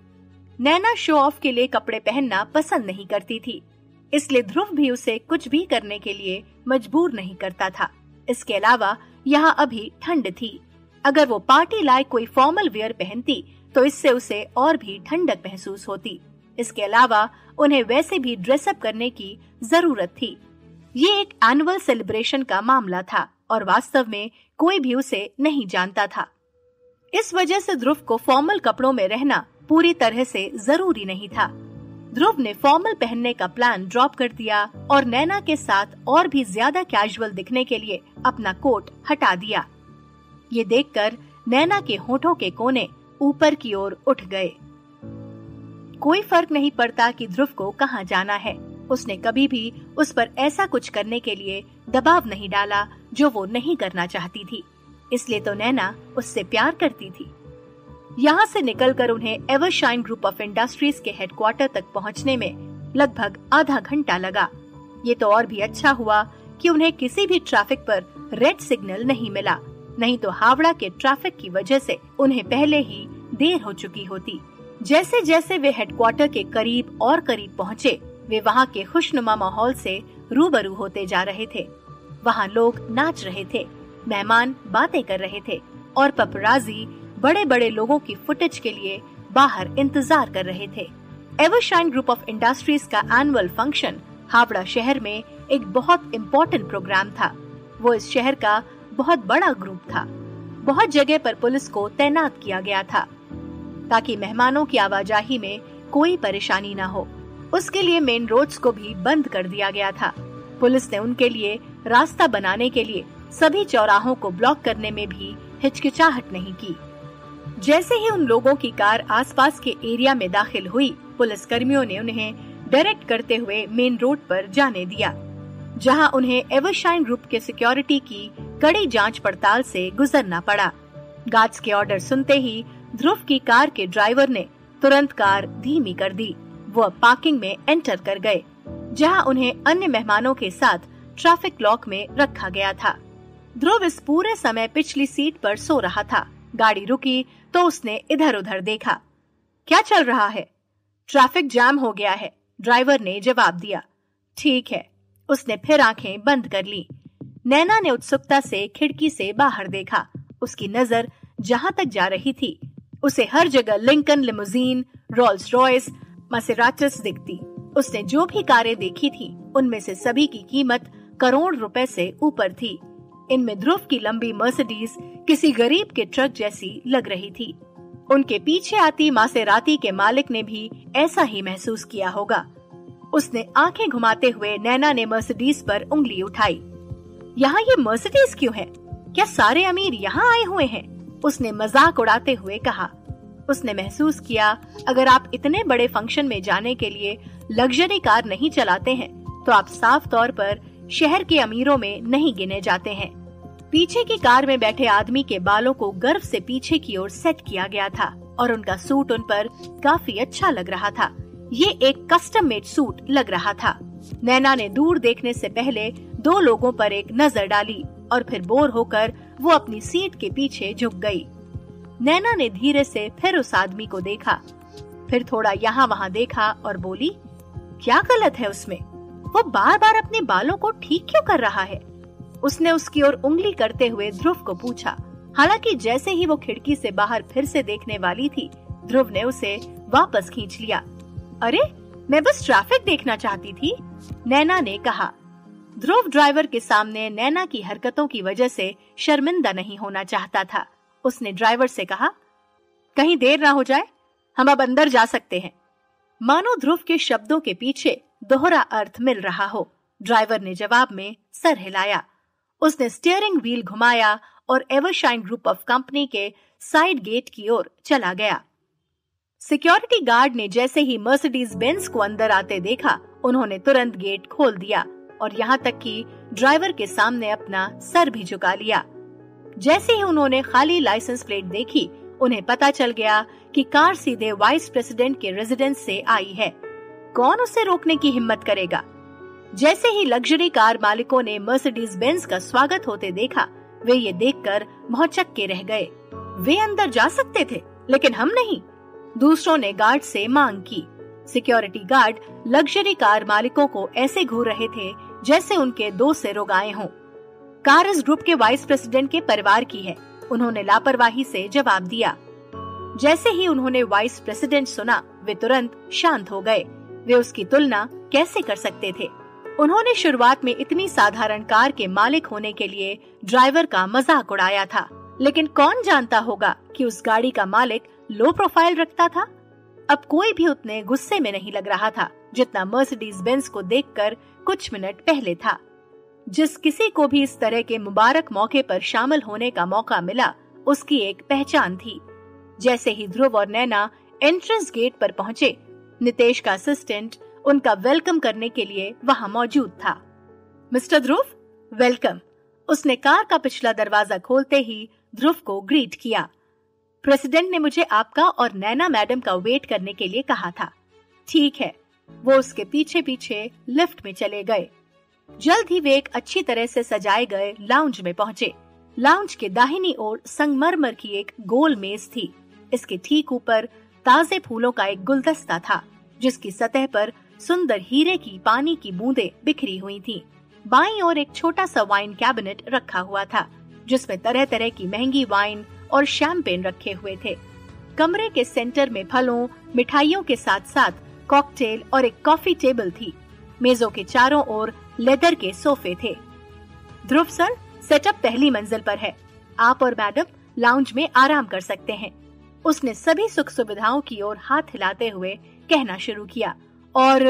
नैना शो ऑफ के लिए कपड़े पहनना पसंद नहीं करती थी, इसलिए ध्रुव भी उसे कुछ भी करने के लिए मजबूर नहीं करता था। इसके अलावा यहाँ अभी ठंड थी। अगर वो पार्टी लायक कोई फॉर्मल वेयर पहनती तो इससे उसे और भी ठंडक महसूस होती। इसके अलावा उन्हें वैसे भी ड्रेसअप करने की जरूरत थी। ये एक एनुअल सेलिब्रेशन का मामला था और वास्तव में कोई भी उसे नहीं जानता था। इस वजह से ध्रुव को फॉर्मल कपड़ों में रहना पूरी तरह से जरूरी नहीं था। ध्रुव ने फॉर्मल पहनने का प्लान ड्रॉप कर दिया और नैना के साथ और भी ज्यादा कैजुअल दिखने के लिए अपना कोट हटा दिया। ये देखकर नैना के होठों के कोने ऊपर की ओर उठ गए। कोई फर्क नहीं पड़ता कि ध्रुव को कहाँ जाना है। उसने कभी भी उस पर ऐसा कुछ करने के लिए दबाव नहीं डाला जो वो नहीं करना चाहती थी। इसलिए तो नैना उससे प्यार करती थी। यहाँ से निकलकर उन्हें एवरशाइन ग्रुप ऑफ इंडस्ट्रीज के हेडक्वार्टर तक पहुँचने में लगभग आधा घंटा लगा। ये तो और भी अच्छा हुआ कि उन्हें किसी भी ट्रैफिक पर रेड सिग्नल नहीं मिला, नहीं तो हावड़ा के ट्रैफिक की वजह से उन्हें पहले ही देर हो चुकी होती। जैसे जैसे वे हेडक्वार्टर के करीब और करीब पहुँचे, वे वहाँ के खुशनुमा माहौल से रूबरू होते जा रहे थे। वहाँ लोग नाच रहे थे, मेहमान बातें कर रहे थे और पपराजी बड़े बड़े लोगों की फुटेज के लिए बाहर इंतजार कर रहे थे। एवरशाइन ग्रुप ऑफ इंडस्ट्रीज का एनुअल फंक्शन हावड़ा शहर में एक बहुत इम्पोर्टेंट प्रोग्राम था। वो इस शहर का बहुत बड़ा ग्रुप था। बहुत जगह पर पुलिस को तैनात किया गया था ताकि मेहमानों की आवाजाही में कोई परेशानी न हो। उसके लिए मेन रोड्स को भी बंद कर दिया गया था। पुलिस ने उनके लिए रास्ता बनाने के लिए सभी चौराहों को ब्लॉक करने में भी हिचकिचाहट नहीं की। जैसे ही उन लोगों की कार आसपास के एरिया में दाखिल हुई, पुलिस कर्मियों ने उन्हें डायरेक्ट करते हुए मेन रोड पर जाने दिया, जहां उन्हें एवरशाइन ग्रुप के सिक्योरिटी की कड़ी जांच पड़ताल से गुजरना पड़ा। गार्ड्स के ऑर्डर सुनते ही ध्रुव की कार के ड्राइवर ने तुरंत कार धीमी कर दी। वो पार्किंग में एंटर कर गए, जहां उन्हें अन्य मेहमानों के साथ ट्रैफिक लॉक में रखा गया था। ध्रुव इस पूरे समय पिछली सीट पर सो रहा था। गाड़ी रुकी तो उसने इधर उधर देखा। क्या चल रहा है? ट्रैफिक जैम हो गया है, ड्राइवर ने जवाब दिया। ठीक है। उसने फिर आंखें बंद कर ली। नैना ने उत्सुकता से खिड़की से बाहर देखा। उसकी नजर जहां तक जा रही थी, उसे हर जगह Lincoln limousine, Rolls Royce, Maseratis दिखती। उसने जो भी कारें देखी थी उनमें से सभी की कीमत करोड़ रुपए से ऊपर थी। इनमें ध्रुव की लंबी मर्सिडीज किसी गरीब के ट्रक जैसी लग रही थी। उनके पीछे आती मासेराती के मालिक ने भी ऐसा ही महसूस किया होगा। उसने आंखें घुमाते हुए नैना ने मर्सिडीज पर उंगली उठाई। यहाँ ये मर्सिडीज क्यों है? क्या सारे अमीर यहाँ आए हुए हैं? उसने मजाक उड़ाते हुए कहा। उसने महसूस किया अगर आप इतने बड़े फंक्शन में जाने के लिए लग्जरी कार नहीं चलाते हैं तो आप साफ तौर पर शहर के अमीरों में नहीं गिने जाते हैं। पीछे की कार में बैठे आदमी के बालों को गर्व से पीछे की ओर सेट किया गया था और उनका सूट उन पर काफी अच्छा लग रहा था। ये एक कस्टम मेड सूट लग रहा था। नैना ने दूर देखने से पहले दो लोगों पर एक नजर डाली और फिर बोर होकर वो अपनी सीट के पीछे झुक गई। नैना ने धीरे से फिर उस आदमी को देखा, फिर थोड़ा यहाँ वहाँ देखा और बोली, क्या गलत है उसमें? वो बार बार अपने बालों को ठीक क्यों कर रहा है? उसने उसकी ओर उंगली करते हुए ध्रुव को पूछा। हालांकि जैसे ही वो खिड़की से बाहर फिर से देखने वाली थी, ध्रुव ने उसे वापस खींच लिया। अरे, मैं बस ट्रैफिक देखना चाहती थी, नैना ने कहा। ध्रुव ड्राइवर के सामने नैना की हरकतों की वजह से शर्मिंदा नहीं होना चाहता था। उसने ड्राइवर से कहा, कहीं देर ना हो जाए, हम अब अंदर जा सकते हैं। मानो ध्रुव के शब्दों के पीछे दोहरा अर्थ मिल रहा हो। ड्राइवर ने जवाब में सर हिलाया। उसने स्टीयरिंग व्हील घुमाया और एवरशाइन ग्रुप ऑफ कंपनी के साइड गेट की ओर चला गया। सिक्योरिटी गार्ड ने जैसे ही मर्सिडीज बेंज को अंदर आते देखा, उन्होंने तुरंत गेट खोल दिया और यहाँ तक कि ड्राइवर के सामने अपना सर भी झुका लिया। जैसे ही उन्होंने खाली लाइसेंस प्लेट देखी, उन्हें पता चल गया कि कार सीधे वाइस प्रेसिडेंट के रेजिडेंस से आई है। कौन उसे रोकने की हिम्मत करेगा? जैसे ही लग्जरी कार मालिकों ने मर्सिडीज बेंज का स्वागत होते देखा, वे ये देखकर भौचक्के रह गए। वे अंदर जा सकते थे, लेकिन हम नहीं। दूसरों ने गार्ड से मांग की। सिक्योरिटी गार्ड लग्जरी कार मालिकों को ऐसे घूर रहे थे जैसे उनके दो सिर उगाए हों। कार इस ग्रुप के वाइस प्रेसिडेंट के परिवार की है, उन्होंने लापरवाही से जवाब दिया। जैसे ही उन्होंने वाइस प्रेसिडेंट सुना, वे तुरंत शांत हो गए। वे उसकी तुलना कैसे कर सकते थे? उन्होंने शुरुआत में इतनी साधारण कार के मालिक होने के लिए ड्राइवर का मजाक उड़ाया था, लेकिन कौन जानता होगा कि उस गाड़ी का मालिक लो प्रोफाइल रखता था। अब कोई भी उतने गुस्से में नहीं लग रहा था जितना मर्सिडीज बेंज को देखकर कुछ मिनट पहले था। जिस किसी को भी इस तरह के मुबारक मौके पर शामिल होने का मौका मिला, उसकी एक पहचान थी। जैसे ही ध्रुव और नैना एंट्रेंस गेट पर पहुंचे, नितेश का असिस्टेंट उनका वेलकम करने के लिए वहां मौजूद था। Mister Dhruv, welcome. उसने कार का पिछला दरवाजा खोलते ही ध्रुव को ग्रीट किया। प्रेसिडेंट ने मुझे आपका और नैना मैडम का वेट करने के लिए कहा था। ठीक है। वो उसके पीछे पीछे लिफ्ट में चले गए। जल्द ही वे एक अच्छी तरह से सजाए गए लाउंज में पहुंचे। लाउंज के दाहिनी ओर संगमरमर की एक गोल मेज थी। इसके ठीक ऊपर ताजे फूलों का एक गुलदस्ता था, जिसकी सतह पर सुंदर हीरे की पानी की बूंदें बिखरी हुई थीं। बाईं ओर एक छोटा सा वाइन कैबिनेट रखा हुआ था, जिसमें तरह तरह की महंगी वाइन और शैंपेन रखे हुए थे। कमरे के सेंटर में फलों, मिठाइयों के साथ साथ कॉकटेल और एक कॉफी टेबल थी। मेजों के चारों ओर लेदर के सोफे थे। ध्रुव सर, सेटअप पहली मंजिल पर है। आप और मैडम लाउंज में आराम कर सकते हैं। उसने सभी सुख सुविधाओं की ओर हाथ हिलाते हुए कहना शुरू किया। और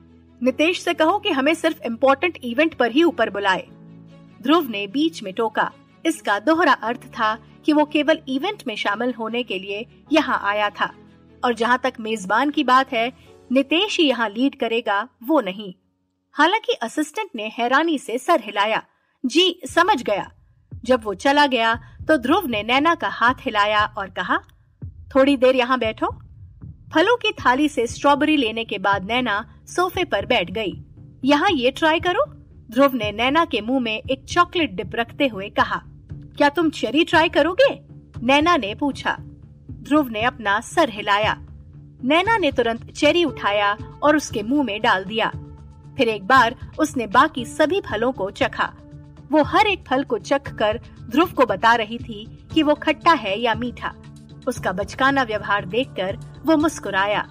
नितेश से कहो कि हमें सिर्फ इम्पोर्टेंट इवेंट पर ही ऊपर बुलाए। ध्रुव ने बीच में टोका। इसका दोहरा अर्थ था कि वो केवल इवेंट में शामिल होने के लिए यहाँ आया था, और जहाँ तक मेजबान की बात है, नितेश ही यहाँ लीड करेगा, वो नहीं। हालांकि असिस्टेंट ने हैरानी से सर हिलाया। जी, समझ गया। जब वो चला गया तो ध्रुव ने नैना का हाथ हिलाया और कहा, थोड़ी देर यहाँ बैठो। फलों की थाली से स्ट्रॉबेरी लेने के बाद नैना सोफे पर बैठ गई। यहाँ ये ट्राई करो। ध्रुव ने नैना के मुंह में एक चॉकलेट डिप रखते हुए कहा। क्या तुम चेरी ट्राई करोगे? नैना ने पूछा। ध्रुव ने अपना सर हिलाया। नैना ने तुरंत चेरी उठाया और उसके मुंह में डाल दिया। फिर एक बार उसने बाकी सभी फलों को चखा। वो हर एक फल को चख कर ध्रुव को बता रही थी कि वो खट्टा है या मीठा। उसका बचकाना व्यवहार देखकर वो मुस्कुराया।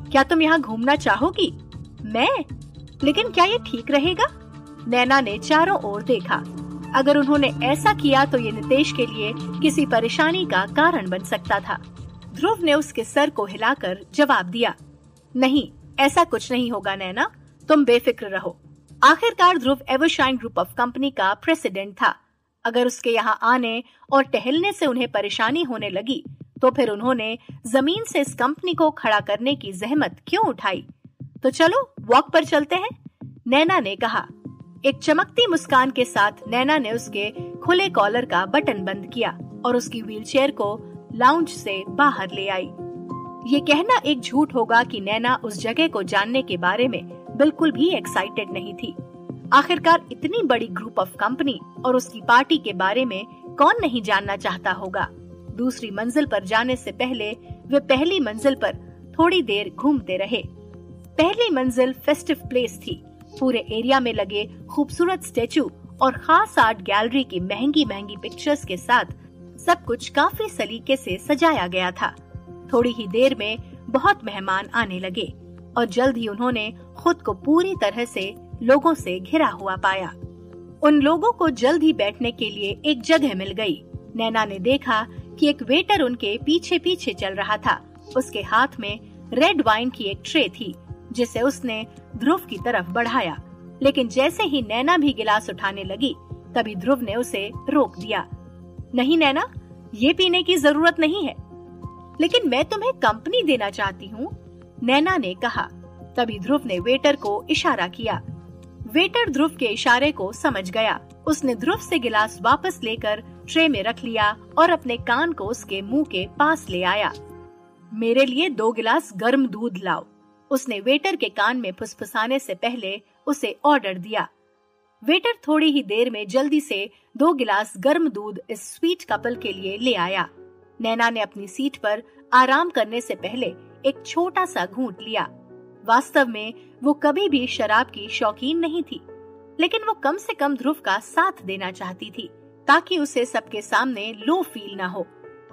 क्या तुम यहाँ घूमना चाहोगी? मैं? लेकिन क्या ये ठीक रहेगा? नैना ने चारों ओर देखा। अगर उन्होंने ऐसा किया तो ये नितेश के लिए किसी परेशानी का कारण बन सकता था। ध्रुव ने उसके सर को हिलाकर जवाब दिया, नहीं, ऐसा कुछ नहीं होगा नैना, तुम बेफिक्र रहो। आखिरकार Dhruv Evershine group of company का प्रेसिडेंट था। अगर उसके यहाँ आने और टहलने से उन्हें परेशानी होने लगी तो फिर उन्होंने जमीन से इस कंपनी को खड़ा करने की जहमत क्यों उठाई? तो चलो वॉक पर चलते हैं, नैना ने कहा। एक चमकती मुस्कान के साथ नैना ने उसके खुले कॉलर का बटन बंद किया और उसकी व्हीलचेयर को लाउंज से बाहर ले आई। ये कहना एक झूठ होगा कि नैना उस जगह को जानने के बारे में बिल्कुल भी एक्साइटेड नहीं थी। आखिरकार इतनी बड़ी ग्रुप ऑफ कंपनी और उसकी पार्टी के बारे में कौन नहीं जानना चाहता होगा। दूसरी मंजिल पर जाने से पहले वे पहली मंजिल पर थोड़ी देर घूमते रहे। पहली मंजिल फेस्टिव प्लेस थी। पूरे एरिया में लगे खूबसूरत स्टेचू और खास आर्ट गैलरी की महंगी महंगी पिक्चर्स के साथ सब कुछ काफी सलीके से सजाया गया था। थोड़ी ही देर में बहुत मेहमान आने लगे और जल्द ही उन्होंने खुद को पूरी तरह से लोगों से घिरा हुआ पाया। उन लोगों को जल्द ही बैठने के लिए एक जगह मिल गई। नैना ने देखा कि एक वेटर उनके पीछे पीछे चल रहा था। उसके हाथ में रेड वाइन की एक ट्रे थी जिसे उसने ध्रुव की तरफ बढ़ाया, लेकिन जैसे ही नैना भी गिलास उठाने लगी तभी ध्रुव ने उसे रोक दिया। नहीं नैना, ये पीने की जरूरत नहीं है। लेकिन मैं तुम्हें कंपनी देना चाहती हूँ, नैना ने कहा। तभी ध्रुव ने वेटर को इशारा किया। वेटर ध्रुव के इशारे को समझ गया। उसने ध्रुव से गिलास वापस लेकर ट्रे में रख लिया और अपने कान को उसके मुंह के पास ले आया। मेरे लिए दो गिलास गर्म दूध लाओ, उसने वेटर के कान में फुसफुसाने से पहले उसे ऑर्डर दिया। वेटर थोड़ी ही देर में जल्दी से दो गिलास गर्म दूध इस स्वीट कपल के लिए ले आया। नैना ने अपनी सीट पर आराम करने से पहले एक छोटा सा घूंट लिया। वास्तव में वो कभी भी शराब की शौकीन नहीं थी, लेकिन वो कम से कम ध्रुव का साथ देना चाहती थी ताकि उसे सबके सामने लो फील ना हो।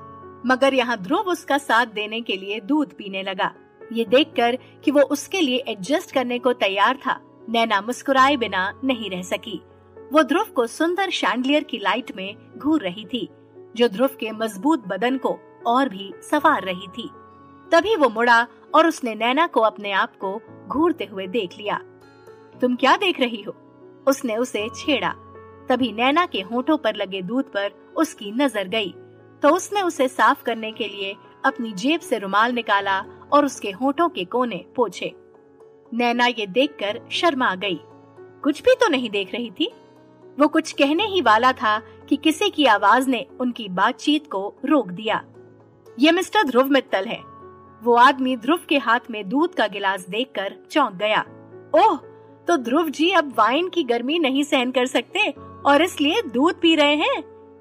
मगर यहाँ ध्रुव उसका साथ देने के लिए दूध पीने लगा। ये देखकर कि वो उसके लिए एडजस्ट करने को तैयार था, नैना मुस्कुराए बिना नहीं रह सकी। वो ध्रुव को सुंदर शैंडलियर की लाइट में घूर रही थी, जो ध्रुव के मजबूत बदन को और भी संवार रही थी। तभी वो मुड़ा और उसने नैना को अपने आप को घूरते हुए देख लिया। तुम क्या देख रही हो? उसने उसे छेड़ा। तभी नैना के होठों पर लगे दूध पर उसकी नजर गई, तो उसने उसे साफ करने के लिए अपनी जेब से रुमाल निकाला और उसके होठों के कोने पोंछे। नैना ये देखकर शर्मा गई। कुछ भी तो नहीं देख रही थी। वो कुछ कहने ही वाला था कि किसी की आवाज ने उनकी बातचीत को रोक दिया। ये मिस्टर ध्रुव मित्तल है। वो आदमी ध्रुव के हाथ में दूध का गिलास देखकर चौंक गया। ओह, तो ध्रुव जी अब वाइन की गर्मी नहीं सहन कर सकते और इसलिए दूध पी रहे हैं।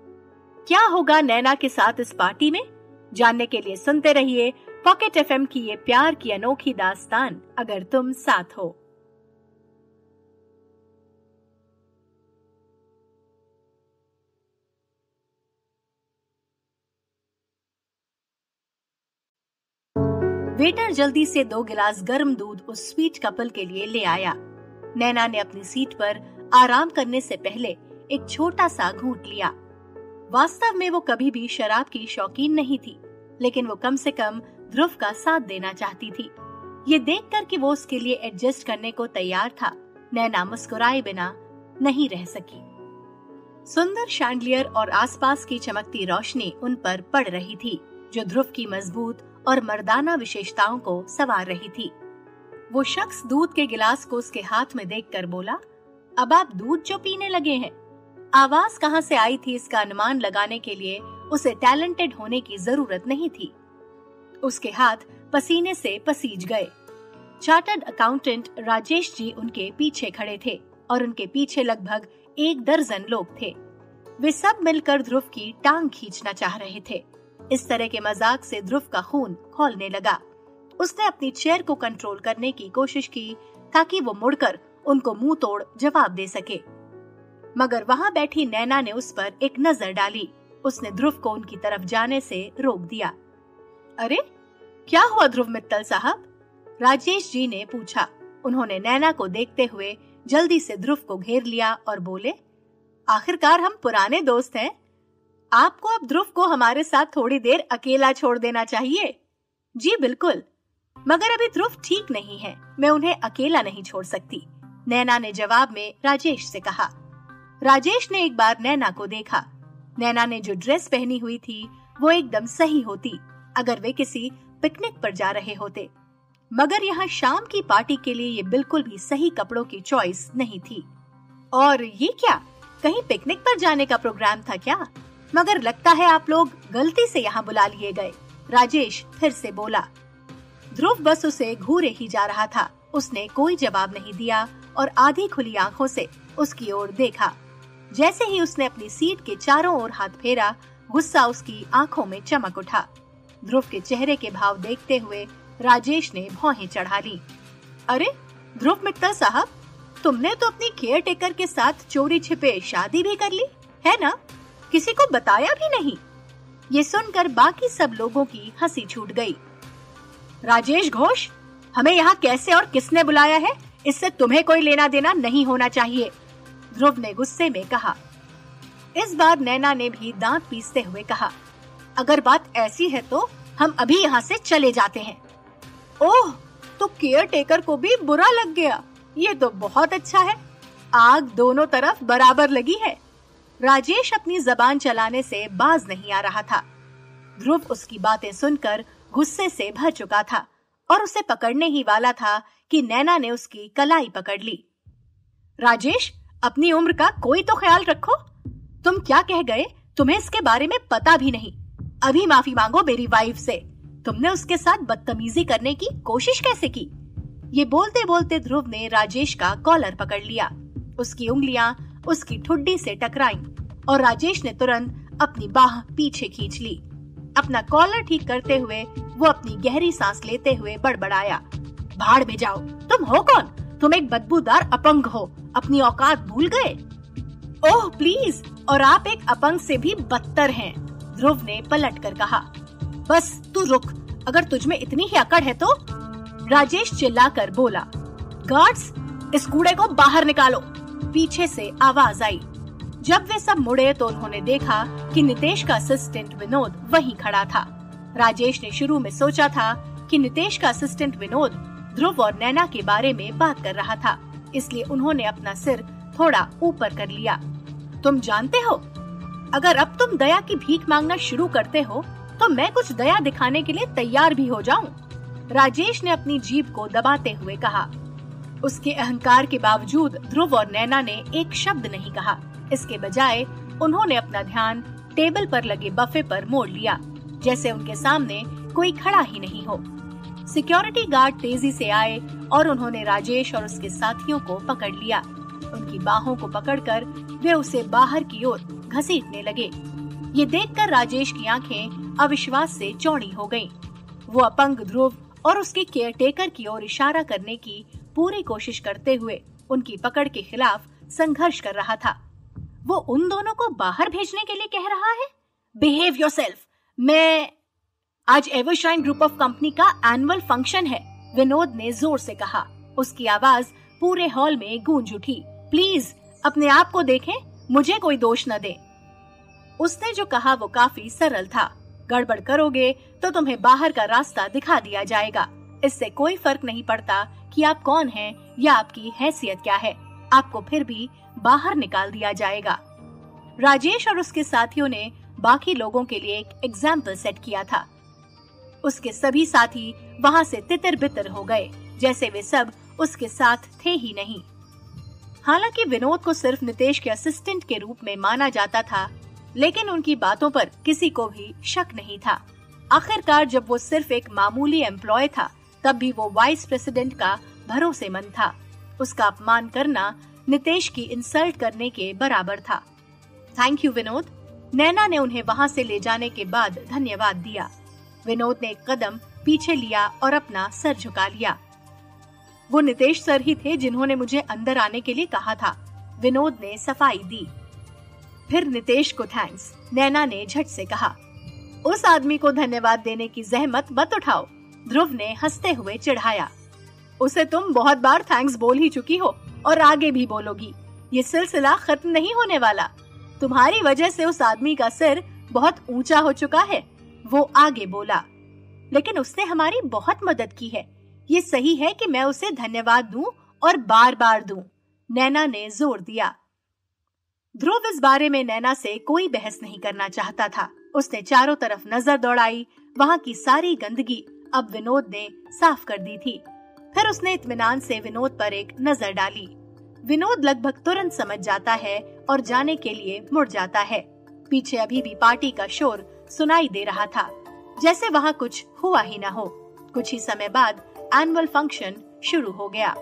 क्या होगा नैना के साथ इस पार्टी में, जानने के लिए सुनते रहिए पॉकेट एफएम की ये प्यार की अनोखी दास्तान, अगर तुम साथ हो। वेटर जल्दी से दो गिलास गर्म दूध उस स्वीट कपल के लिए ले आया। नैना ने अपनी सीट पर आराम करने से पहले एक छोटा सा घूंट लिया। वास्तव में वो कभी भी शराब की शौकीन नहीं थी, लेकिन वो कम से कम ध्रुव का साथ देना चाहती थी। ये देखकर कि वो उसके लिए एडजस्ट करने को तैयार था, नैना मुस्कुराए बिना नहीं रह सकी। सुंदर शैंडलियर और आसपास की चमकती रोशनी उन पर पड़ रही थी, जो ध्रुव की मजबूत और मर्दाना विशेषताओं को संवार रही थी। वो शख्स दूध के गिलास को उसके हाथ में देखकर बोला, अब आप दूध जो पीने लगे हैं? आवाज कहाँ से आई थी इसका अनुमान लगाने के लिए उसे टैलेंटेड होने की जरूरत नहीं थी। उसके हाथ पसीने से पसीज गए। चार्टर्ड अकाउंटेंट राजेश जी उनके पीछे खड़े थे और उनके पीछे लगभग एक दर्जन लोग थे। वे सब मिलकर ध्रुव की टांग खींचना चाह रहे थे। इस तरह के मजाक से ध्रुव का खून खौलने लगा। उसने अपनी चेयर को कंट्रोल करने की कोशिश की ताकि वो मुड़कर उनको मुंह तोड़ जवाब दे सके, मगर वहाँ बैठी नैना ने उस पर एक नजर डाली। उसने ध्रुव को उनकी तरफ जाने से रोक दिया। अरे क्या हुआ ध्रुव मित्तल साहब? राजेश जी ने पूछा। उन्होंने नैना को देखते हुए जल्दी से ध्रुव को घेर लिया और बोले, आखिरकार हम पुराने दोस्त हैं। आपको अब ध्रुव को हमारे साथ थोड़ी देर अकेला छोड़ देना चाहिए। जी बिल्कुल, मगर अभी ध्रुव ठीक नहीं है, मैं उन्हें अकेला नहीं छोड़ सकती, नैना ने जवाब में राजेश से कहा। राजेश ने एक बार नैना को देखा। नैना ने जो ड्रेस पहनी हुई थी वो एकदम सही होती अगर वे किसी पिकनिक पर जा रहे होते, मगर यहाँ शाम की पार्टी के लिए ये बिल्कुल भी सही कपड़ों की चॉइस नहीं थी। और ये क्या, कहीं पिकनिक पर जाने का प्रोग्राम था क्या? मगर लगता है आप लोग गलती से यहाँ बुला लिए गए, राजेश फिर से बोला। ध्रुव बस उसे घूरे ही जा रहा था। उसने कोई जवाब नहीं दिया और आधी खुली आंखों से उसकी ओर देखा। जैसे ही उसने अपनी सीट के चारों ओर हाथ फेरा, गुस्सा उसकी आंखों में चमक उठा। ध्रुव के चेहरे के भाव देखते हुए राजेश ने भौहें चढ़ा ली। अरे ध्रुव मित्तल साहब, तुमने तो अपनी केयर टेकर के साथ चोरी छिपे शादी भी कर ली है ना? किसी को बताया भी नहीं। ये सुनकर बाकी सब लोगों की हंसी छूट गई। राजेश घोष, हमें यहाँ कैसे और किसने बुलाया है, इससे तुम्हें कोई लेना देना नहीं होना चाहिए, ध्रुव ने गुस्से में कहा। इस बार नैना ने भी दांत पीसते हुए कहा, अगर बात ऐसी है तो हम अभी यहाँ से चले जाते हैं। ओह, तो केयर टेकर को भी बुरा लग गया, ये तो बहुत अच्छा है। आग दोनों तरफ बराबर लगी है। राजेश अपनी जबान चलाने से बाज नहीं आ रहा था। ध्रुव उसकी बातें सुनकर गुस्से से भर चुका था और उसे पकड़ने ही वाला था कि नैना ने उसकी कलाई पकड़ ली। राजेश, अपनी उम्र का कोई तो ख्याल रखो। तुम क्या कह गए, तुम्हें इसके बारे में पता भी नहीं। अभी माफी मांगो मेरी वाइफ से। तुमने उसके साथ बदतमीजी करने की कोशिश कैसे की? ये बोलते बोलते ध्रुव ने राजेश का कॉलर पकड़ लिया। उसकी उंगलियां उसकी ठुड्डी से टकराईं और राजेश ने तुरंत अपनी बाह पीछे खींच ली। अपना कॉलर ठीक करते हुए वो अपनी गहरी सांस लेते हुए बड़बड़ाया, भाड़ में जाओ, तुम हो कौन? तुम एक बदबूदार अपंग हो, अपनी औकात भूल गए? ओह प्लीज, और आप एक अपंग से भी बदतर हैं, ध्रुव ने पलट कर कहा। बस तू रुक, अगर तुझमें इतनी ही अकड़ है तो, राजेश चिल्लाकर बोला। गार्ड्स, इस कूड़े को बाहर निकालो, पीछे से आवाज आई। जब वे सब मुड़े तो उन्होंने देखा कि नितेश का असिस्टेंट विनोद वहीं खड़ा था। राजेश ने शुरू में सोचा था कि नितेश का असिस्टेंट विनोद ध्रुव और नैना के बारे में बात कर रहा था, इसलिए उन्होंने अपना सिर थोड़ा ऊपर कर लिया। तुम जानते हो, अगर अब तुम दया की भीख मांगना शुरू करते हो तो मैं कुछ दया दिखाने के लिए तैयार भी हो जाऊं, राजेश ने अपनी जीभ को दबाते हुए कहा। उसके अहंकार के बावजूद ध्रुव और नैना ने एक शब्द नहीं कहा। इसके बजाय उन्होंने अपना ध्यान टेबल पर लगे बफे पर मोड़ लिया, जैसे उनके सामने कोई खड़ा ही नहीं हो। सिक्योरिटी गार्ड तेजी से आए और उन्होंने राजेश और उसके साथियों को पकड़ लिया। उनकी बाहों को पकड़कर वे उसे बाहर की ओर घसीटने लगे। ये देखकर राजेश की आंखें अविश्वास से चौड़ी हो गईं। वो अपंग ध्रुव और उसके केयरटेकर की ओर इशारा करने की पूरी कोशिश करते हुए उनकी पकड़ के खिलाफ संघर्ष कर रहा था। वो उन दोनों को बाहर भेजने के लिए कह रहा है। Behave yourself. मैं आज एवरशाइन ग्रुप ऑफ कंपनी का एनुअल फंक्शन है, विनोद ने जोर से कहा। उसकी आवाज पूरे हॉल में गूंज उठी। प्लीज अपने आप को देखें, मुझे कोई दोष न दे। उसने जो कहा वो काफी सरल था। गड़बड़ करोगे तो तुम्हें बाहर का रास्ता दिखा दिया जाएगा। इससे कोई फर्क नहीं पड़ता कि आप कौन हैं या आपकी हैसियत क्या है, आपको फिर भी बाहर निकाल दिया जाएगा। राजेश और उसके साथियों ने बाकी लोगों के लिए एक एग्जाम्पल सेट किया था। उसके सभी साथी वहां से तितर बितर हो गए, जैसे वे सब उसके साथ थे ही नहीं। हालांकि विनोद को सिर्फ नितेश के असिस्टेंट के रूप में माना जाता था, लेकिन उनकी बातों पर किसी को भी शक नहीं था। आखिरकार जब वो सिर्फ एक मामूली एम्प्लॉय था, तब भी वो वाइस प्रेसिडेंट का भरोसेमंद था। उसका अपमान करना नितेश की इंसल्ट करने के बराबर था। Thank you Vinod. नैना ने उन्हें वहां से ले जाने के बाद धन्यवाद दिया। विनोद ने एक कदम पीछे लिया और अपना सर झुका लिया। वो नितेश सर ही थे जिन्होंने मुझे अंदर आने के लिए कहा था, विनोद ने सफाई दी। फिर नितेश को थैंक्स, नैना ने झट से कहा। उस आदमी को धन्यवाद देने की जहमत मत उठाओ, ध्रुव ने हंसते हुए चिढ़ाया। उसे तुम बहुत बार थैंक्स बोल ही चुकी हो और आगे भी बोलोगी। ये सिलसिला खत्म नहीं होने वाला। तुम्हारी वजह से उस आदमी का सिर बहुत ऊंचा हो चुका है। वो आगे बोला। लेकिन उसने हमारी बहुत मदद की है। ये सही है कि मैं उसे धन्यवाद दूं और बार बार दूं। नैना ने जोर दिया। ध्रुव इस बारे में नैना से कोई बहस नहीं करना चाहता था। उसने चारों तरफ नजर दौड़ाई। वहाँ की सारी गंदगी अब विनोद ने साफ कर दी थी। फिर उसने इत्मीनान से विनोद पर एक नजर डाली। विनोद लगभग तुरंत समझ जाता है और जाने के लिए मुड़ जाता है। पीछे अभी भी पार्टी का शोर सुनाई दे रहा था, जैसे वहाँ कुछ हुआ ही ना हो। कुछ ही समय बाद एनुअल फंक्शन शुरू हो गया।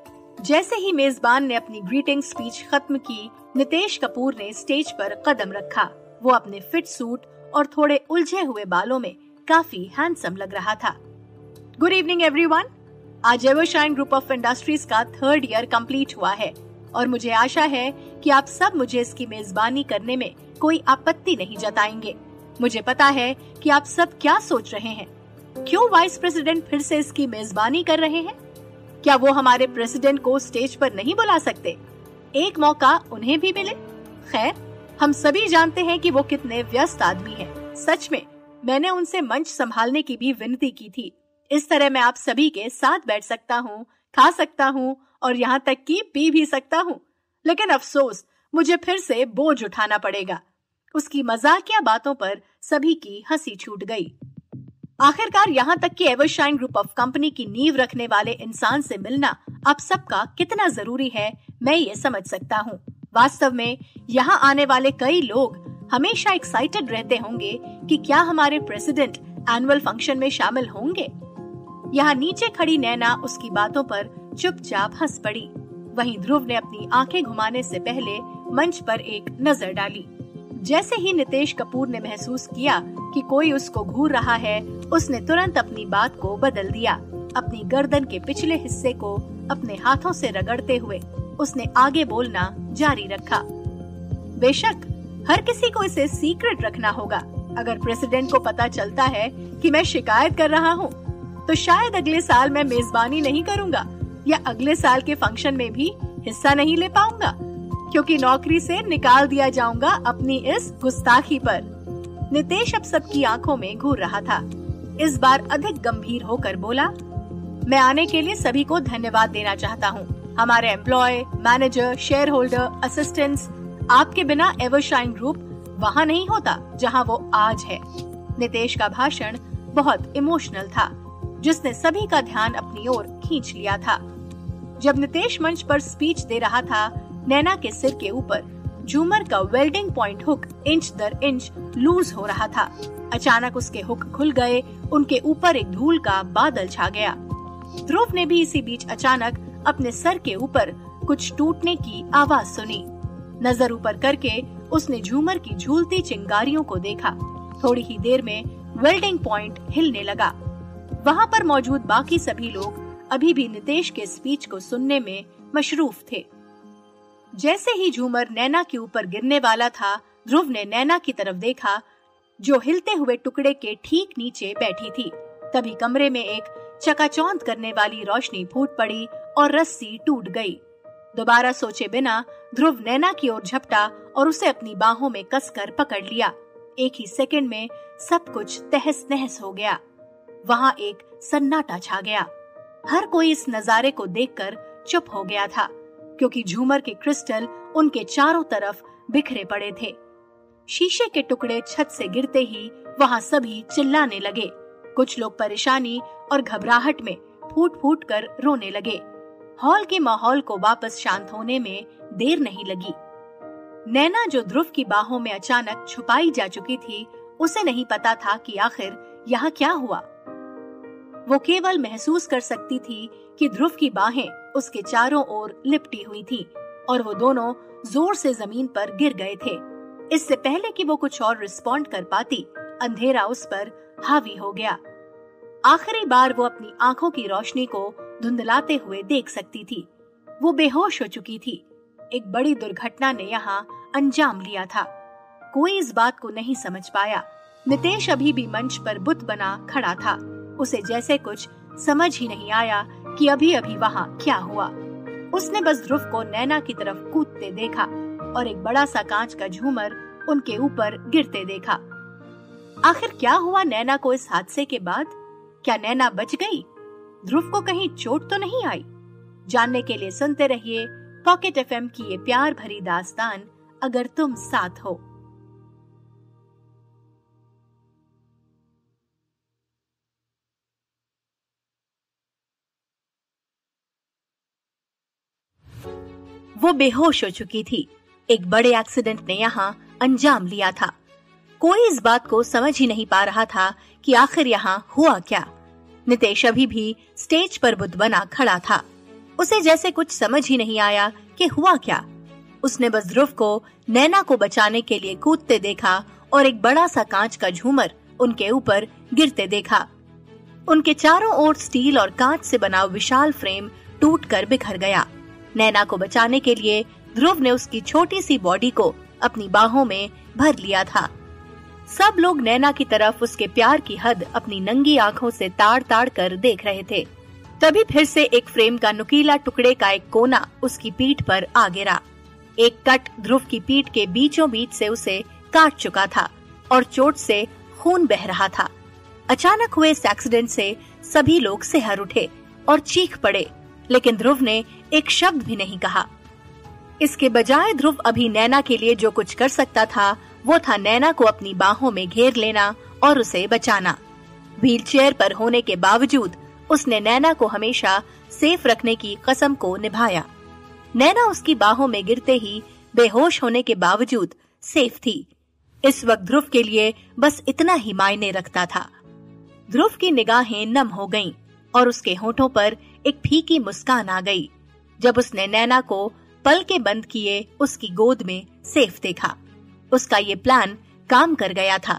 जैसे ही मेजबान ने अपनी ग्रीटिंग स्पीच खत्म की, नितेश कपूर ने स्टेज पर कदम रखा। वो अपने फिट सूट और थोड़े उलझे हुए बालों में काफी हैंडसम लग रहा था। Good evening everyone. आज एवरशाइन ग्रुप ऑफ इंडस्ट्रीज का थर्ड ईयर कंप्लीट हुआ है और मुझे आशा है कि आप सब मुझे इसकी मेजबानी करने में कोई आपत्ति नहीं जताएंगे। मुझे पता है कि आप सब क्या सोच रहे हैं। क्यों वाइस प्रेसिडेंट फिर से इसकी मेजबानी कर रहे हैं? क्या वो हमारे प्रेसिडेंट को स्टेज पर नहीं बुला सकते? एक मौका उन्हें भी मिले। खैर, हम सभी जानते हैं कि वो कितने व्यस्त आदमी हैं। सच में मैंने उनसे मंच संभालने की भी विनती की थी। इस तरह मैं आप सभी के साथ बैठ सकता हूँ, खा सकता हूँ और यहाँ तक कि पी भी सकता हूँ। लेकिन अफसोस, मुझे फिर से बोझ उठाना पड़ेगा। उसकी मजाकिया बातों पर सभी की हंसी छूट गई। आखिरकार यहाँ तक कि एवरशाइन ग्रुप ऑफ कंपनी की नींव रखने वाले इंसान से मिलना आप सबका कितना जरूरी है, मैं ये समझ सकता हूँ। वास्तव में यहाँ आने वाले कई लोग हमेशा एक्साइटेड रहते होंगे कि क्या हमारे प्रेसिडेंट एनुअल फंक्शन में शामिल होंगे। यहाँ नीचे खड़ी नैना उसकी बातों पर चुपचाप हंस पड़ी। वहीं ध्रुव ने अपनी आंखें घुमाने से पहले मंच पर एक नजर डाली। जैसे ही नितेश कपूर ने महसूस किया कि कोई उसको घूर रहा है, उसने तुरंत अपनी बात को बदल दिया। अपनी गर्दन के पिछले हिस्से को अपने हाथों से रगड़ते हुए उसने आगे बोलना जारी रखा। बेशक हर किसी को इसे सीक्रेट रखना होगा। अगर प्रेसिडेंट को पता चलता है कि मैं शिकायत कर रहा हूँ, तो शायद अगले साल मैं मेजबानी नहीं करूँगा या अगले साल के फंक्शन में भी हिस्सा नहीं ले पाऊंगा, क्योंकि नौकरी से निकाल दिया जाऊंगा अपनी इस गुस्ताखी पर। नितेश अब सबकी आंखों में घूर रहा था। इस बार अधिक गंभीर होकर बोला, मैं आने के लिए सभी को धन्यवाद देना चाहता हूँ। हमारे employ, manager, share holder, assistants, आपके बिना एवरशाइन ग्रुप वहाँ नहीं होता जहाँ वो आज है। नितेश का भाषण बहुत इमोशनल था, जिसने सभी का ध्यान अपनी ओर खींच लिया था। जब नितेश मंच पर स्पीच दे रहा था, नैना के सिर के ऊपर झूमर का वेल्डिंग पॉइंट हुक इंच दर इंच लूज हो रहा था। अचानक उसके हुक खुल गए। उनके ऊपर एक धूल का बादल छा गया। ध्रुव ने भी इसी बीच अचानक अपने सर के ऊपर कुछ टूटने की आवाज सुनी। नजर ऊपर करके उसने झूमर की झूलती चिंगारियों को देखा। थोड़ी ही देर में वेल्डिंग पॉइंट हिलने लगा। वहाँ पर मौजूद बाकी सभी लोग अभी भी नितेश के स्पीच को सुनने में मशरूफ थे। जैसे ही झूमर नैना के ऊपर गिरने वाला था, ध्रुव ने नैना की तरफ देखा, जो हिलते हुए टुकड़े के ठीक नीचे बैठी थी। तभी कमरे में एक चकाचौंध करने वाली रोशनी फूट पड़ी और रस्सी टूट गई। दोबारा सोचे बिना ध्रुव नैना की ओर झपटा और उसे अपनी बाहों में कसकर पकड़ लिया। एक ही सेकंड में सब कुछ तहस नहस हो गया। वहाँ एक सन्नाटा छा गया। हर कोई इस नजारे को देखकर चुप हो गया था, क्योंकि झूमर के क्रिस्टल उनके चारों तरफ बिखरे पड़े थे। शीशे के टुकड़े छत से गिरते ही वहाँ सभी चिल्लाने लगे। कुछ लोग परेशानी और घबराहट में फूट फूट कर रोने लगे। हॉल के माहौल को वापस शांत होने में देर नहीं लगी। नैना, जो ध्रुव की बाहों में अचानक छुपाई जा चुकी थी, उसे नहीं पता था कि आखिर यहाँ क्या हुआ। वो केवल महसूस कर सकती थी कि ध्रुव की बाहें उसके चारों ओर लिपटी हुई थीं और वो दोनों जोर से जमीन पर गिर गए थे। इससे पहले कि वो कुछ और रिस्पॉन्ड कर पाती, अंधेरा उस पर हावी हो गया। आखिरी बार वो अपनी आंखों की रोशनी को धुंधलाते हुए देख सकती थी। वो बेहोश हो चुकी थी। एक बड़ी दुर्घटना ने यहाँ अंजाम लिया था। कोई इस बात को नहीं समझ पाया। नितेश अभी भी मंच पर बुत बना खड़ा था। उसे जैसे कुछ समझ ही नहीं आया कि अभी अभी वहाँ क्या हुआ। उसने बस ध्रुव को नैना की तरफ कूदते देखा और एक बड़ा सा कांच का झूमर उनके ऊपर गिरते देखा। आखिर क्या हुआ नैना को इस हादसे के बाद? क्या नैना बच गई? ध्रुव को कहीं चोट तो नहीं आई? जानने के लिए सुनते रहिए पॉकेट एफएम की ये प्यार भरी दास्तान, अगर तुम साथ हो। वो बेहोश हो चुकी थी। एक बड़े एक्सीडेंट ने यहाँ अंजाम लिया था। कोई इस बात को समझ ही नहीं पा रहा था कि आखिर यहाँ हुआ क्या। नितेश अभी भी स्टेज पर बुत बना खड़ा था। उसे जैसे कुछ समझ ही नहीं आया कि हुआ क्या। उसने बस ध्रुव को नैना को बचाने के लिए कूदते देखा और एक बड़ा सा कांच का झूमर उनके ऊपर गिरते देखा। उनके चारों ओर स्टील और कांच से बना विशाल फ्रेम टूटकर बिखर गया। नैना को बचाने के लिए ध्रुव ने उसकी छोटी सी बॉडी को अपनी बाहों में भर लिया था। सब लोग नैना की तरफ उसके प्यार की हद अपनी नंगी आंखों से ताड़ ताड़ कर देख रहे थे। तभी फिर से एक फ्रेम का नुकीला टुकड़े का एक कोना उसकी पीठ पर आ गिरा। एक कट ध्रुव की पीठ के बीचों बीच से उसे काट चुका था और चोट से खून बह रहा था। अचानक हुए इस एक्सीडेंट से सभी लोग सिहर उठे और चीख पड़े, लेकिन ध्रुव ने एक शब्द भी नहीं कहा। इसके बजाय ध्रुव अभी नैना के लिए जो कुछ कर सकता था वो था नैना को अपनी बाहों में घेर लेना और उसे बचाना। व्हीलचेयर पर होने के बावजूद उसने नैना को हमेशा सेफ रखने की कसम को निभाया। नैना उसकी बाहों में गिरते ही बेहोश होने के बावजूद सेफ थी। इस वक्त ध्रुव के लिए बस इतना ही मायने रखता था। ध्रुव की निगाहें नम हो गईं और उसके होठों पर एक फीकी मुस्कान आ गई जब उसने नैना को पल के बंद किए उसकी गोद में सेफ देखा। उसका ये प्लान काम कर गया था।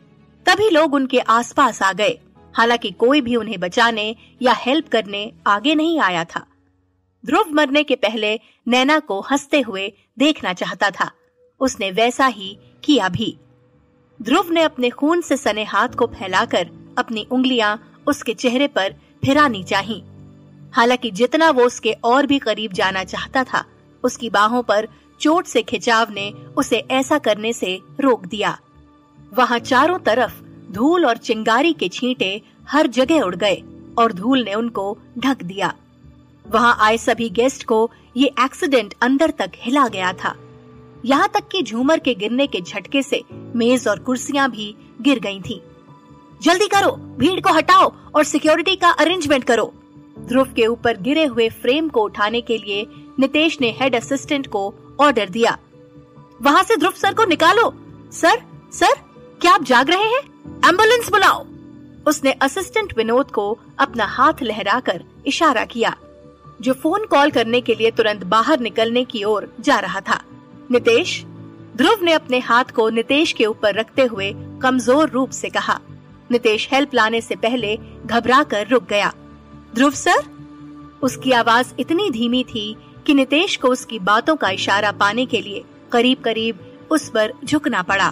तभी लोग उनके आसपास आ गए। हालांकि कोई भी उन्हें बचाने या हेल्प करने आगे नहीं आया था। ध्रुव मरने के पहले नैना को हंसते हुए देखना चाहता था। उसने वैसा ही किया भी। ध्रुव ने अपने खून से सने हाथ को फैलाकर अपनी उंगलियां उसके चेहरे पर फिरानी चाही। हालांकि जितना वो उसके और भी करीब जाना चाहता था, उसकी बाहों पर चोट से खिंचाव ने उसे ऐसा करने से रोक दिया। वहां चारों तरफ धूल और चिंगारी के छींटे हर जगह उड़ गए और धूल ने उनको ढक दिया। वहां आए सभी गेस्ट को ये एक्सीडेंट अंदर तक हिला गया था। यहाँ तक कि झूमर के गिरने के झटके से मेज और कुर्सियां भी गिर गई थीं। जल्दी करो, भीड़ को हटाओ और सिक्योरिटी का अरेंजमेंट करो। ध्रुव के ऊपर गिरे हुए फ्रेम को उठाने के लिए नितेश ने हेड असिस्टेंट को ऑर्डर दिया। वहां से ध्रुव सर को निकालो। सर, सर, क्या आप जाग रहे हैं? एम्बुलेंस बुलाओ। उसने असिस्टेंट विनोद को अपना हाथ लहराकर इशारा किया, जो फोन कॉल करने के लिए तुरंत बाहर निकलने की ओर जा रहा था। नितेश, ध्रुव ने अपने हाथ को नितेश के ऊपर रखते हुए कमजोर रूप से कहा। नितेश हेल्प लाने से पहले घबराकर रुक गया। ध्रुव सर? उसकी आवाज इतनी धीमी थी कि नितेश को उसकी बातों का इशारा पाने के लिए करीब करीब उस पर झुकना पड़ा।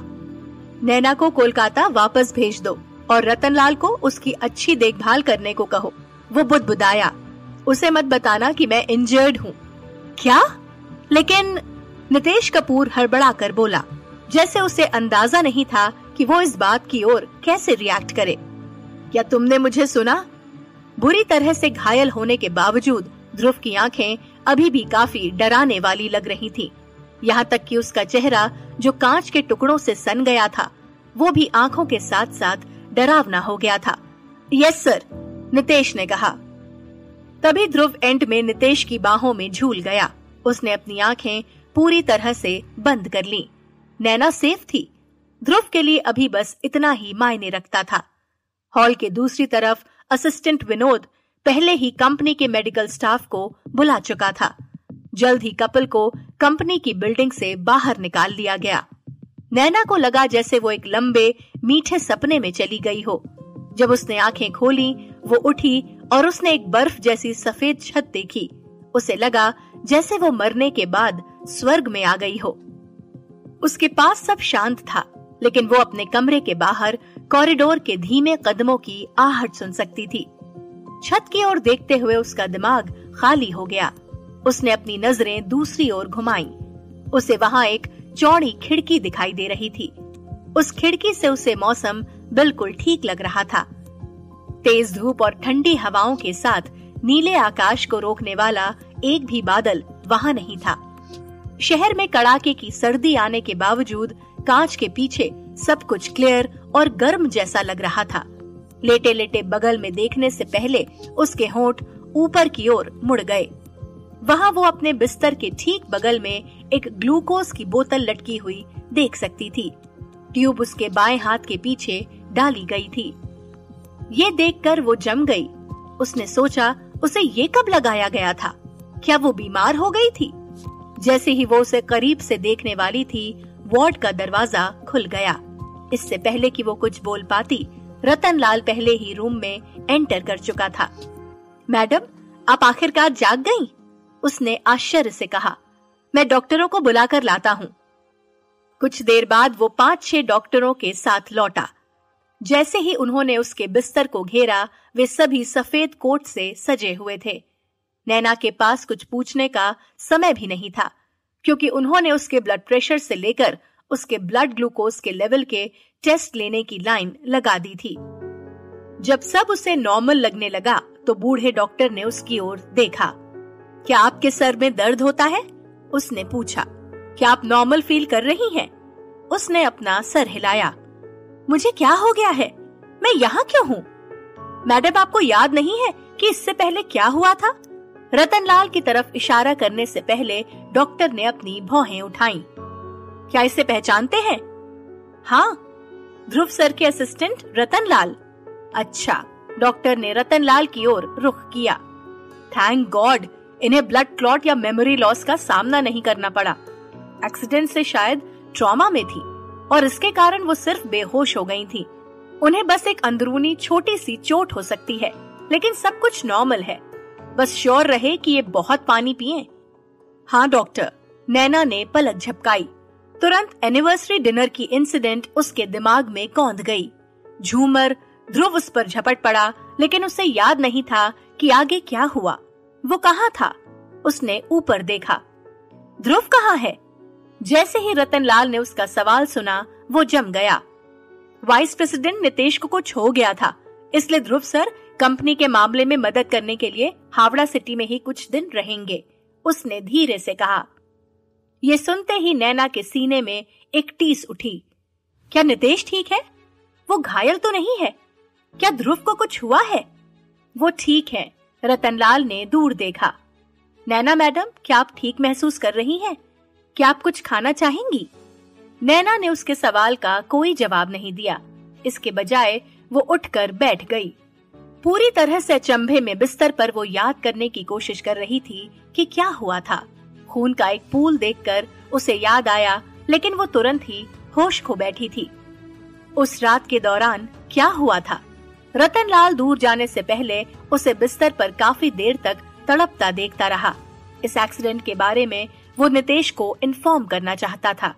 नैना को कोलकाता वापस भेज दो और रतनलाल को उसकी अच्छी देखभाल करने को कहो। वो बुदबुदाया। उसे मत बताना कि मैं इंजर्ड हूँ। क्या? लेकिन नितेश कपूर हड़बड़ा कर बोला, जैसे उसे अंदाजा नहीं था कि वो इस बात की ओर कैसे रिएक्ट करे। क्या तुमने मुझे सुना? बुरी तरह से घायल होने के बावजूद ध्रुव की आंखें अभी भी काफी डराने वाली लग रही थी। यहाँ तक कि उसका चेहरा जो कांच के टुकड़ों से सन गया था, वो भी आंखों के साथ साथ डरावना हो गया था। यस सर, नितेश ने कहा। तभी ध्रुव एंड में नितेश की बाहों में झूल गया। उसने अपनी आंखें पूरी तरह से बंद कर ली। नैना सेफ थी। ध्रुव के लिए अभी बस इतना ही मायने रखता था। हॉल के दूसरी तरफ असिस्टेंट विनोद पहले ही कंपनी के मेडिकल स्टाफ को बुला चुका था। जल्द ही कपल को कंपनी की बिल्डिंग से बाहर निकाल लिया गया। नैना को लगा जैसे वो एक लंबे मीठे सपने में चली गई हो। जब उसने आंखें खोली, वो उठी और उसने एक बर्फ जैसी सफेद छत देखी। उसे लगा जैसे वो मरने के बाद स्वर्ग में आ गई हो। उसके पास सब शांत था, लेकिन वो अपने कमरे के बाहर कॉरिडोर के धीमे कदमों की आहट सुन सकती थी। छत की ओर देखते हुए उसका दिमाग खाली हो गया। उसने अपनी नजरें दूसरी ओर घुमाई। उसे वहां एक चौड़ी खिड़की दिखाई दे रही थी। उस खिड़की से उसे मौसम बिल्कुल ठीक लग रहा था। तेज धूप और ठंडी हवाओं के साथ नीले आकाश को रोकने वाला एक भी बादल वहां नहीं था। शहर में कड़ाके की सर्दी आने के बावजूद कांच के पीछे सब कुछ क्लियर और गर्म जैसा लग रहा था। लेटे लेटे बगल में देखने से पहले उसके होंठ ऊपर की ओर मुड़ गए। वहां वो अपने बिस्तर के ठीक बगल में एक ग्लूकोज की बोतल लटकी हुई देख सकती थी। ट्यूब उसके बाएं हाथ के पीछे डाली गई थी। ये देखकर वो जम गई। उसने सोचा उसे ये कब लगाया गया था? क्या वो बीमार हो गई थी? जैसे ही वो उसे करीब से देखने वाली थी, वार्ड का दरवाजा खुल गया। इससे पहले कि वो कुछ बोल पाती, रतनलाल पहले ही रूम में एंटर कर चुका था। मैडम, आप आखिरकार जाग गईं? उसने आश्चर्य से कहा। मैं डॉक्टरों को बुलाकर लाता हूँ। कुछ देर बाद वो पांच छह डॉक्टरों के साथ लौटा। जैसे ही उन्होंने उसके बिस्तर को घेरा, वे सभी सफेद कोट से सजे हुए थे। नैना के पास कुछ पूछने का समय भी नहीं था, क्योंकि उन्होंने उसके ब्लड प्रेशर से लेकर उसके ब्लड ग्लूकोज के लेवल के टेस्ट लेने की लाइन लगा दी थी। जब सब उसे नॉर्मल लगने लगा तो बूढ़े डॉक्टर ने उसकी ओर देखा। क्या आपके सर में दर्द होता है? उसने पूछा। क्या आप नॉर्मल फील कर रही हैं? उसने अपना सर हिलाया। मुझे क्या हो गया है? मैं यहाँ क्यों हूँ? मैडम, आपको याद नहीं है कि इससे पहले क्या हुआ था? रतनलाल की तरफ इशारा करने से पहले डॉक्टर ने अपनी भौहें उठाईं। क्या इसे पहचानते हैं? हाँ, ध्रुव सर के असिस्टेंट रतनलाल। अच्छा, डॉक्टर ने रतनलाल की ओर रुख किया। थैंक गॉड, इन्हें ब्लड क्लॉट या मेमोरी लॉस का सामना नहीं करना पड़ा। एक्सीडेंट से शायद ट्रॉमा में थी और इसके कारण वो सिर्फ बेहोश हो गई थी। उन्हें बस एक अंदरूनी छोटी सी चोट हो सकती है, लेकिन सब कुछ नॉर्मल है। बस श्योर रहे कि ये बहुत पानी पिए। हाँ डॉक्टर, नैना ने पलक झपकाई। तुरंत एनिवर्सरी डिनर की इंसिडेंट उसके दिमाग में कौंध गई। झूमर, ध्रुव उस पर झपट पड़ा, लेकिन उसे याद नहीं था कि आगे क्या हुआ। वो कहाँ था? उसने ऊपर देखा। ध्रुव कहाँ है? जैसे ही रतनलाल ने उसका सवाल सुना, वो जम गया। वाइस प्रेसिडेंट नितेश को कुछ हो गया था, इसलिए ध्रुव सर कंपनी के मामले में मदद करने के लिए हावड़ा सिटी में ही कुछ दिन रहेंगे, उसने धीरे से कहा। ये सुनते ही नैना के सीने में एक टीस उठी। क्या नितेश ठीक है? वो घायल तो नहीं है? क्या ध्रुव को कुछ हुआ है? वो ठीक है, रतनलाल ने दूर देखा। नैना मैडम, क्या आप ठीक महसूस कर रही हैं? क्या आप कुछ खाना चाहेंगी? नैना ने उसके सवाल का कोई जवाब नहीं दिया। इसके बजाय वो उठकर बैठ गई। पूरी तरह से अचंभे में बिस्तर पर वो याद करने की कोशिश कर रही थी कि क्या हुआ था। खून का एक पूल देखकर उसे याद आया, लेकिन वो तुरंत ही होश खो बैठी थी। उस रात के दौरान क्या हुआ था? रतनलाल दूर जाने से पहले उसे बिस्तर पर काफी देर तक तड़पता देखता रहा। इस एक्सीडेंट के बारे में वो नितेश को इन्फॉर्म करना चाहता था।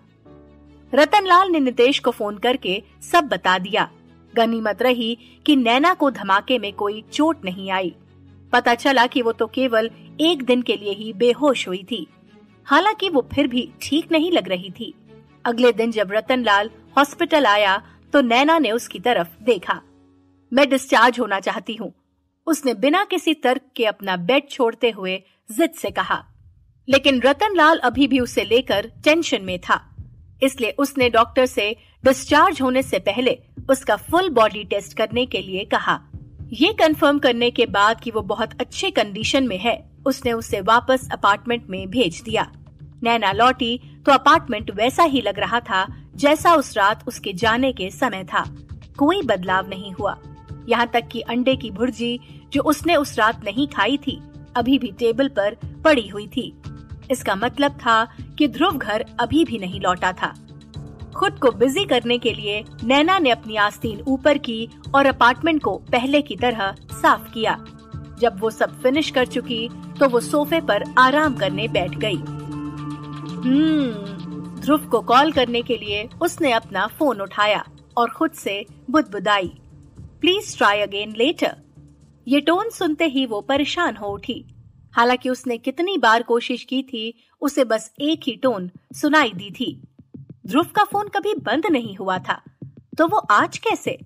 रतनलाल ने नितेश को फोन करके सब बता दिया। गनीमत रही कि नैना को धमाके में कोई चोट नहीं आई। पता चला कि वो तो केवल एक दिन के लिए ही बेहोश हुई थी। हालांकि वो फिर भी ठीक नहीं लग रही थी। अगले दिन जब रतनलाल हॉस्पिटल आया तो नैना ने उसकी तरफ देखा। मैं डिस्चार्ज होना चाहती हूँ, उसने बिना किसी तर्क के अपना बेड छोड़ते हुए जिद से कहा। लेकिन रतनलाल अभी भी उसे लेकर टेंशन में था, इसलिए उसने डॉक्टर से डिस्चार्ज होने से पहले उसका फुल बॉडी टेस्ट करने के लिए कहा। ये कंफर्म करने के बाद कि वो बहुत अच्छे कंडीशन में है, उसने उसे वापस अपार्टमेंट में भेज दिया। नैना लौटी तो अपार्टमेंट वैसा ही लग रहा था जैसा उस रात उसके जाने के समय था। कोई बदलाव नहीं हुआ। यहाँ तक कि अंडे की भुर्जी जो उसने उस रात नहीं खाई थी, अभी भी टेबल पर पड़ी हुई थी। इसका मतलब था कि ध्रुव घर अभी भी नहीं लौटा था। खुद को बिजी करने के लिए नैना ने अपनी आस्तीन ऊपर की और अपार्टमेंट को पहले की तरह साफ किया। जब वो सब फिनिश कर चुकी तो वो सोफे पर आराम करने बैठ गई। हम्म, ध्रुव को कॉल करने के लिए उसने अपना फोन उठाया और खुद से बुदबुदाई, प्लीज ट्राई अगेन लेटर। ये टोन सुनते ही वो परेशान हो उठी। हालांकि उसने कितनी बार कोशिश की थी, उसे बस एक ही टोन सुनाई दी थी। ध्रुव का फोन कभी बंद नहीं हुआ था, तो वो आज कैसे?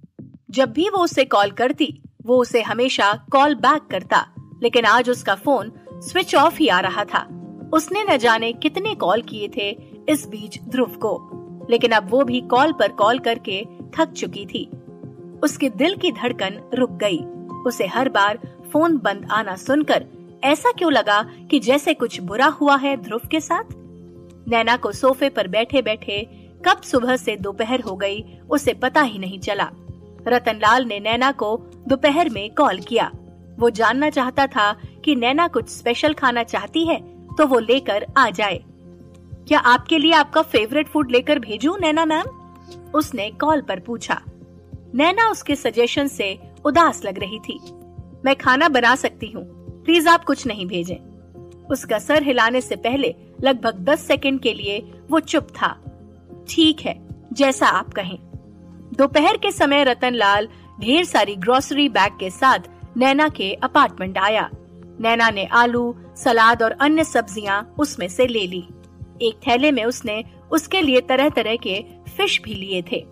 जब भी वो उसे कॉल करती, वो उसे हमेशा कॉल बैक करता, लेकिन आज उसका फोन स्विच ऑफ ही आ रहा था। उसने न जाने कितने कॉल किए थे इस बीच ध्रुव को, लेकिन अब वो भी कॉल पर कॉल करके थक चुकी थी। उसके दिल की धड़कन रुक गई। उसे हर बार फोन बंद आना सुनकर ऐसा क्यों लगा कि जैसे कुछ बुरा हुआ है ध्रुव के साथ। नैना को सोफे पर बैठे बैठे कब सुबह से दोपहर हो गई उसे पता ही नहीं चला। रतनलाल ने नैना को दोपहर में कॉल किया। वो जानना चाहता था कि नैना कुछ स्पेशल खाना चाहती है तो वो लेकर आ जाए। क्या आपके लिए आपका फेवरेट फूड लेकर भेजूं नैना मैम? उसने कॉल पर पूछा। नैना उसके सजेशन से उदास लग रही थी। मैं खाना बना सकती हूँ, प्लीज आप कुछ नहीं भेजें। उसका सर हिलाने से पहले लगभग दस सेकंड के लिए वो चुप था। ठीक है, जैसा आप कहें। दोपहर के समय रतनलाल ढेर सारी ग्रोसरी बैग के साथ नैना के अपार्टमेंट आया। नैना ने आलू, सलाद और अन्य सब्जियां उसमें से ले ली। एक थैले में उसने उसके लिए तरह तरह के फिश भी लिए थे।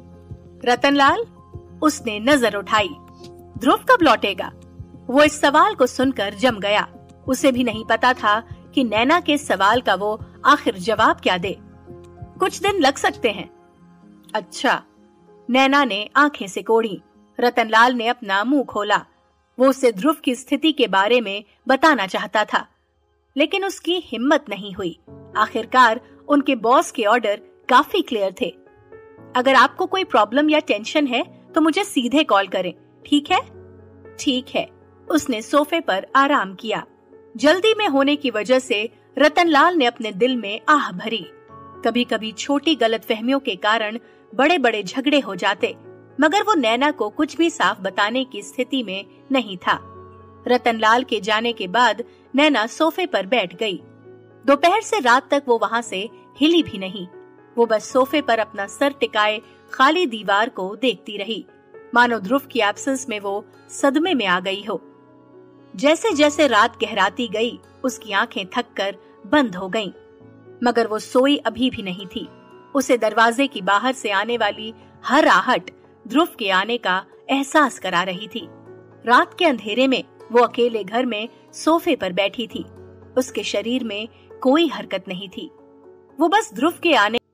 रतनलाल, उसने नजर उठाई। ध्रुव कब लौटेगा? वो इस सवाल को सुनकर जम गया। उसे भी नहीं पता था कि नैना के सवाल का वो आखिर जवाब क्या दे। कुछ दिन लग सकते हैं। अच्छा, नैना ने आंखें सिकोड़ी। रतनलाल ने अपना मुंह खोला। वो उसे ध्रुव की स्थिति के बारे में बताना चाहता था, लेकिन उसकी हिम्मत नहीं हुई। आखिरकार उनके बॉस के ऑर्डर काफी क्लियर थे। अगर आपको कोई प्रॉब्लम या टेंशन है तो मुझे सीधे कॉल करें, ठीक है? ठीक है। उसने सोफे पर आराम किया। जल्दी में होने की वजह से रतनलाल ने अपने दिल में आह भरी। कभी कभी छोटी गलतफहमियों के कारण बड़े बड़े झगड़े हो जाते, मगर वो नैना को कुछ भी साफ बताने की स्थिति में नहीं था। रतनलाल के जाने के बाद नैना सोफे पर बैठ गई। दोपहर से रात तक वो वहां से हिली भी नहीं। वो बस सोफे पर अपना सर टिकाए खाली दीवार को देखती रही, मानो ध्रुव की एब्सेंस में वो सदमे में आ गई हो। जैसे जैसे रात गहराती गई, उसकी आंखें थककर बंद हो गईं, मगर वो सोई अभी भी नहीं थी। उसे दरवाजे की बाहर से आने वाली हर आहट ध्रुव के आने का एहसास करा रही थी। रात के अंधेरे में वो अकेले घर में सोफे पर बैठी थी। उसके शरीर में कोई हरकत नहीं थी। वो बस ध्रुव के आने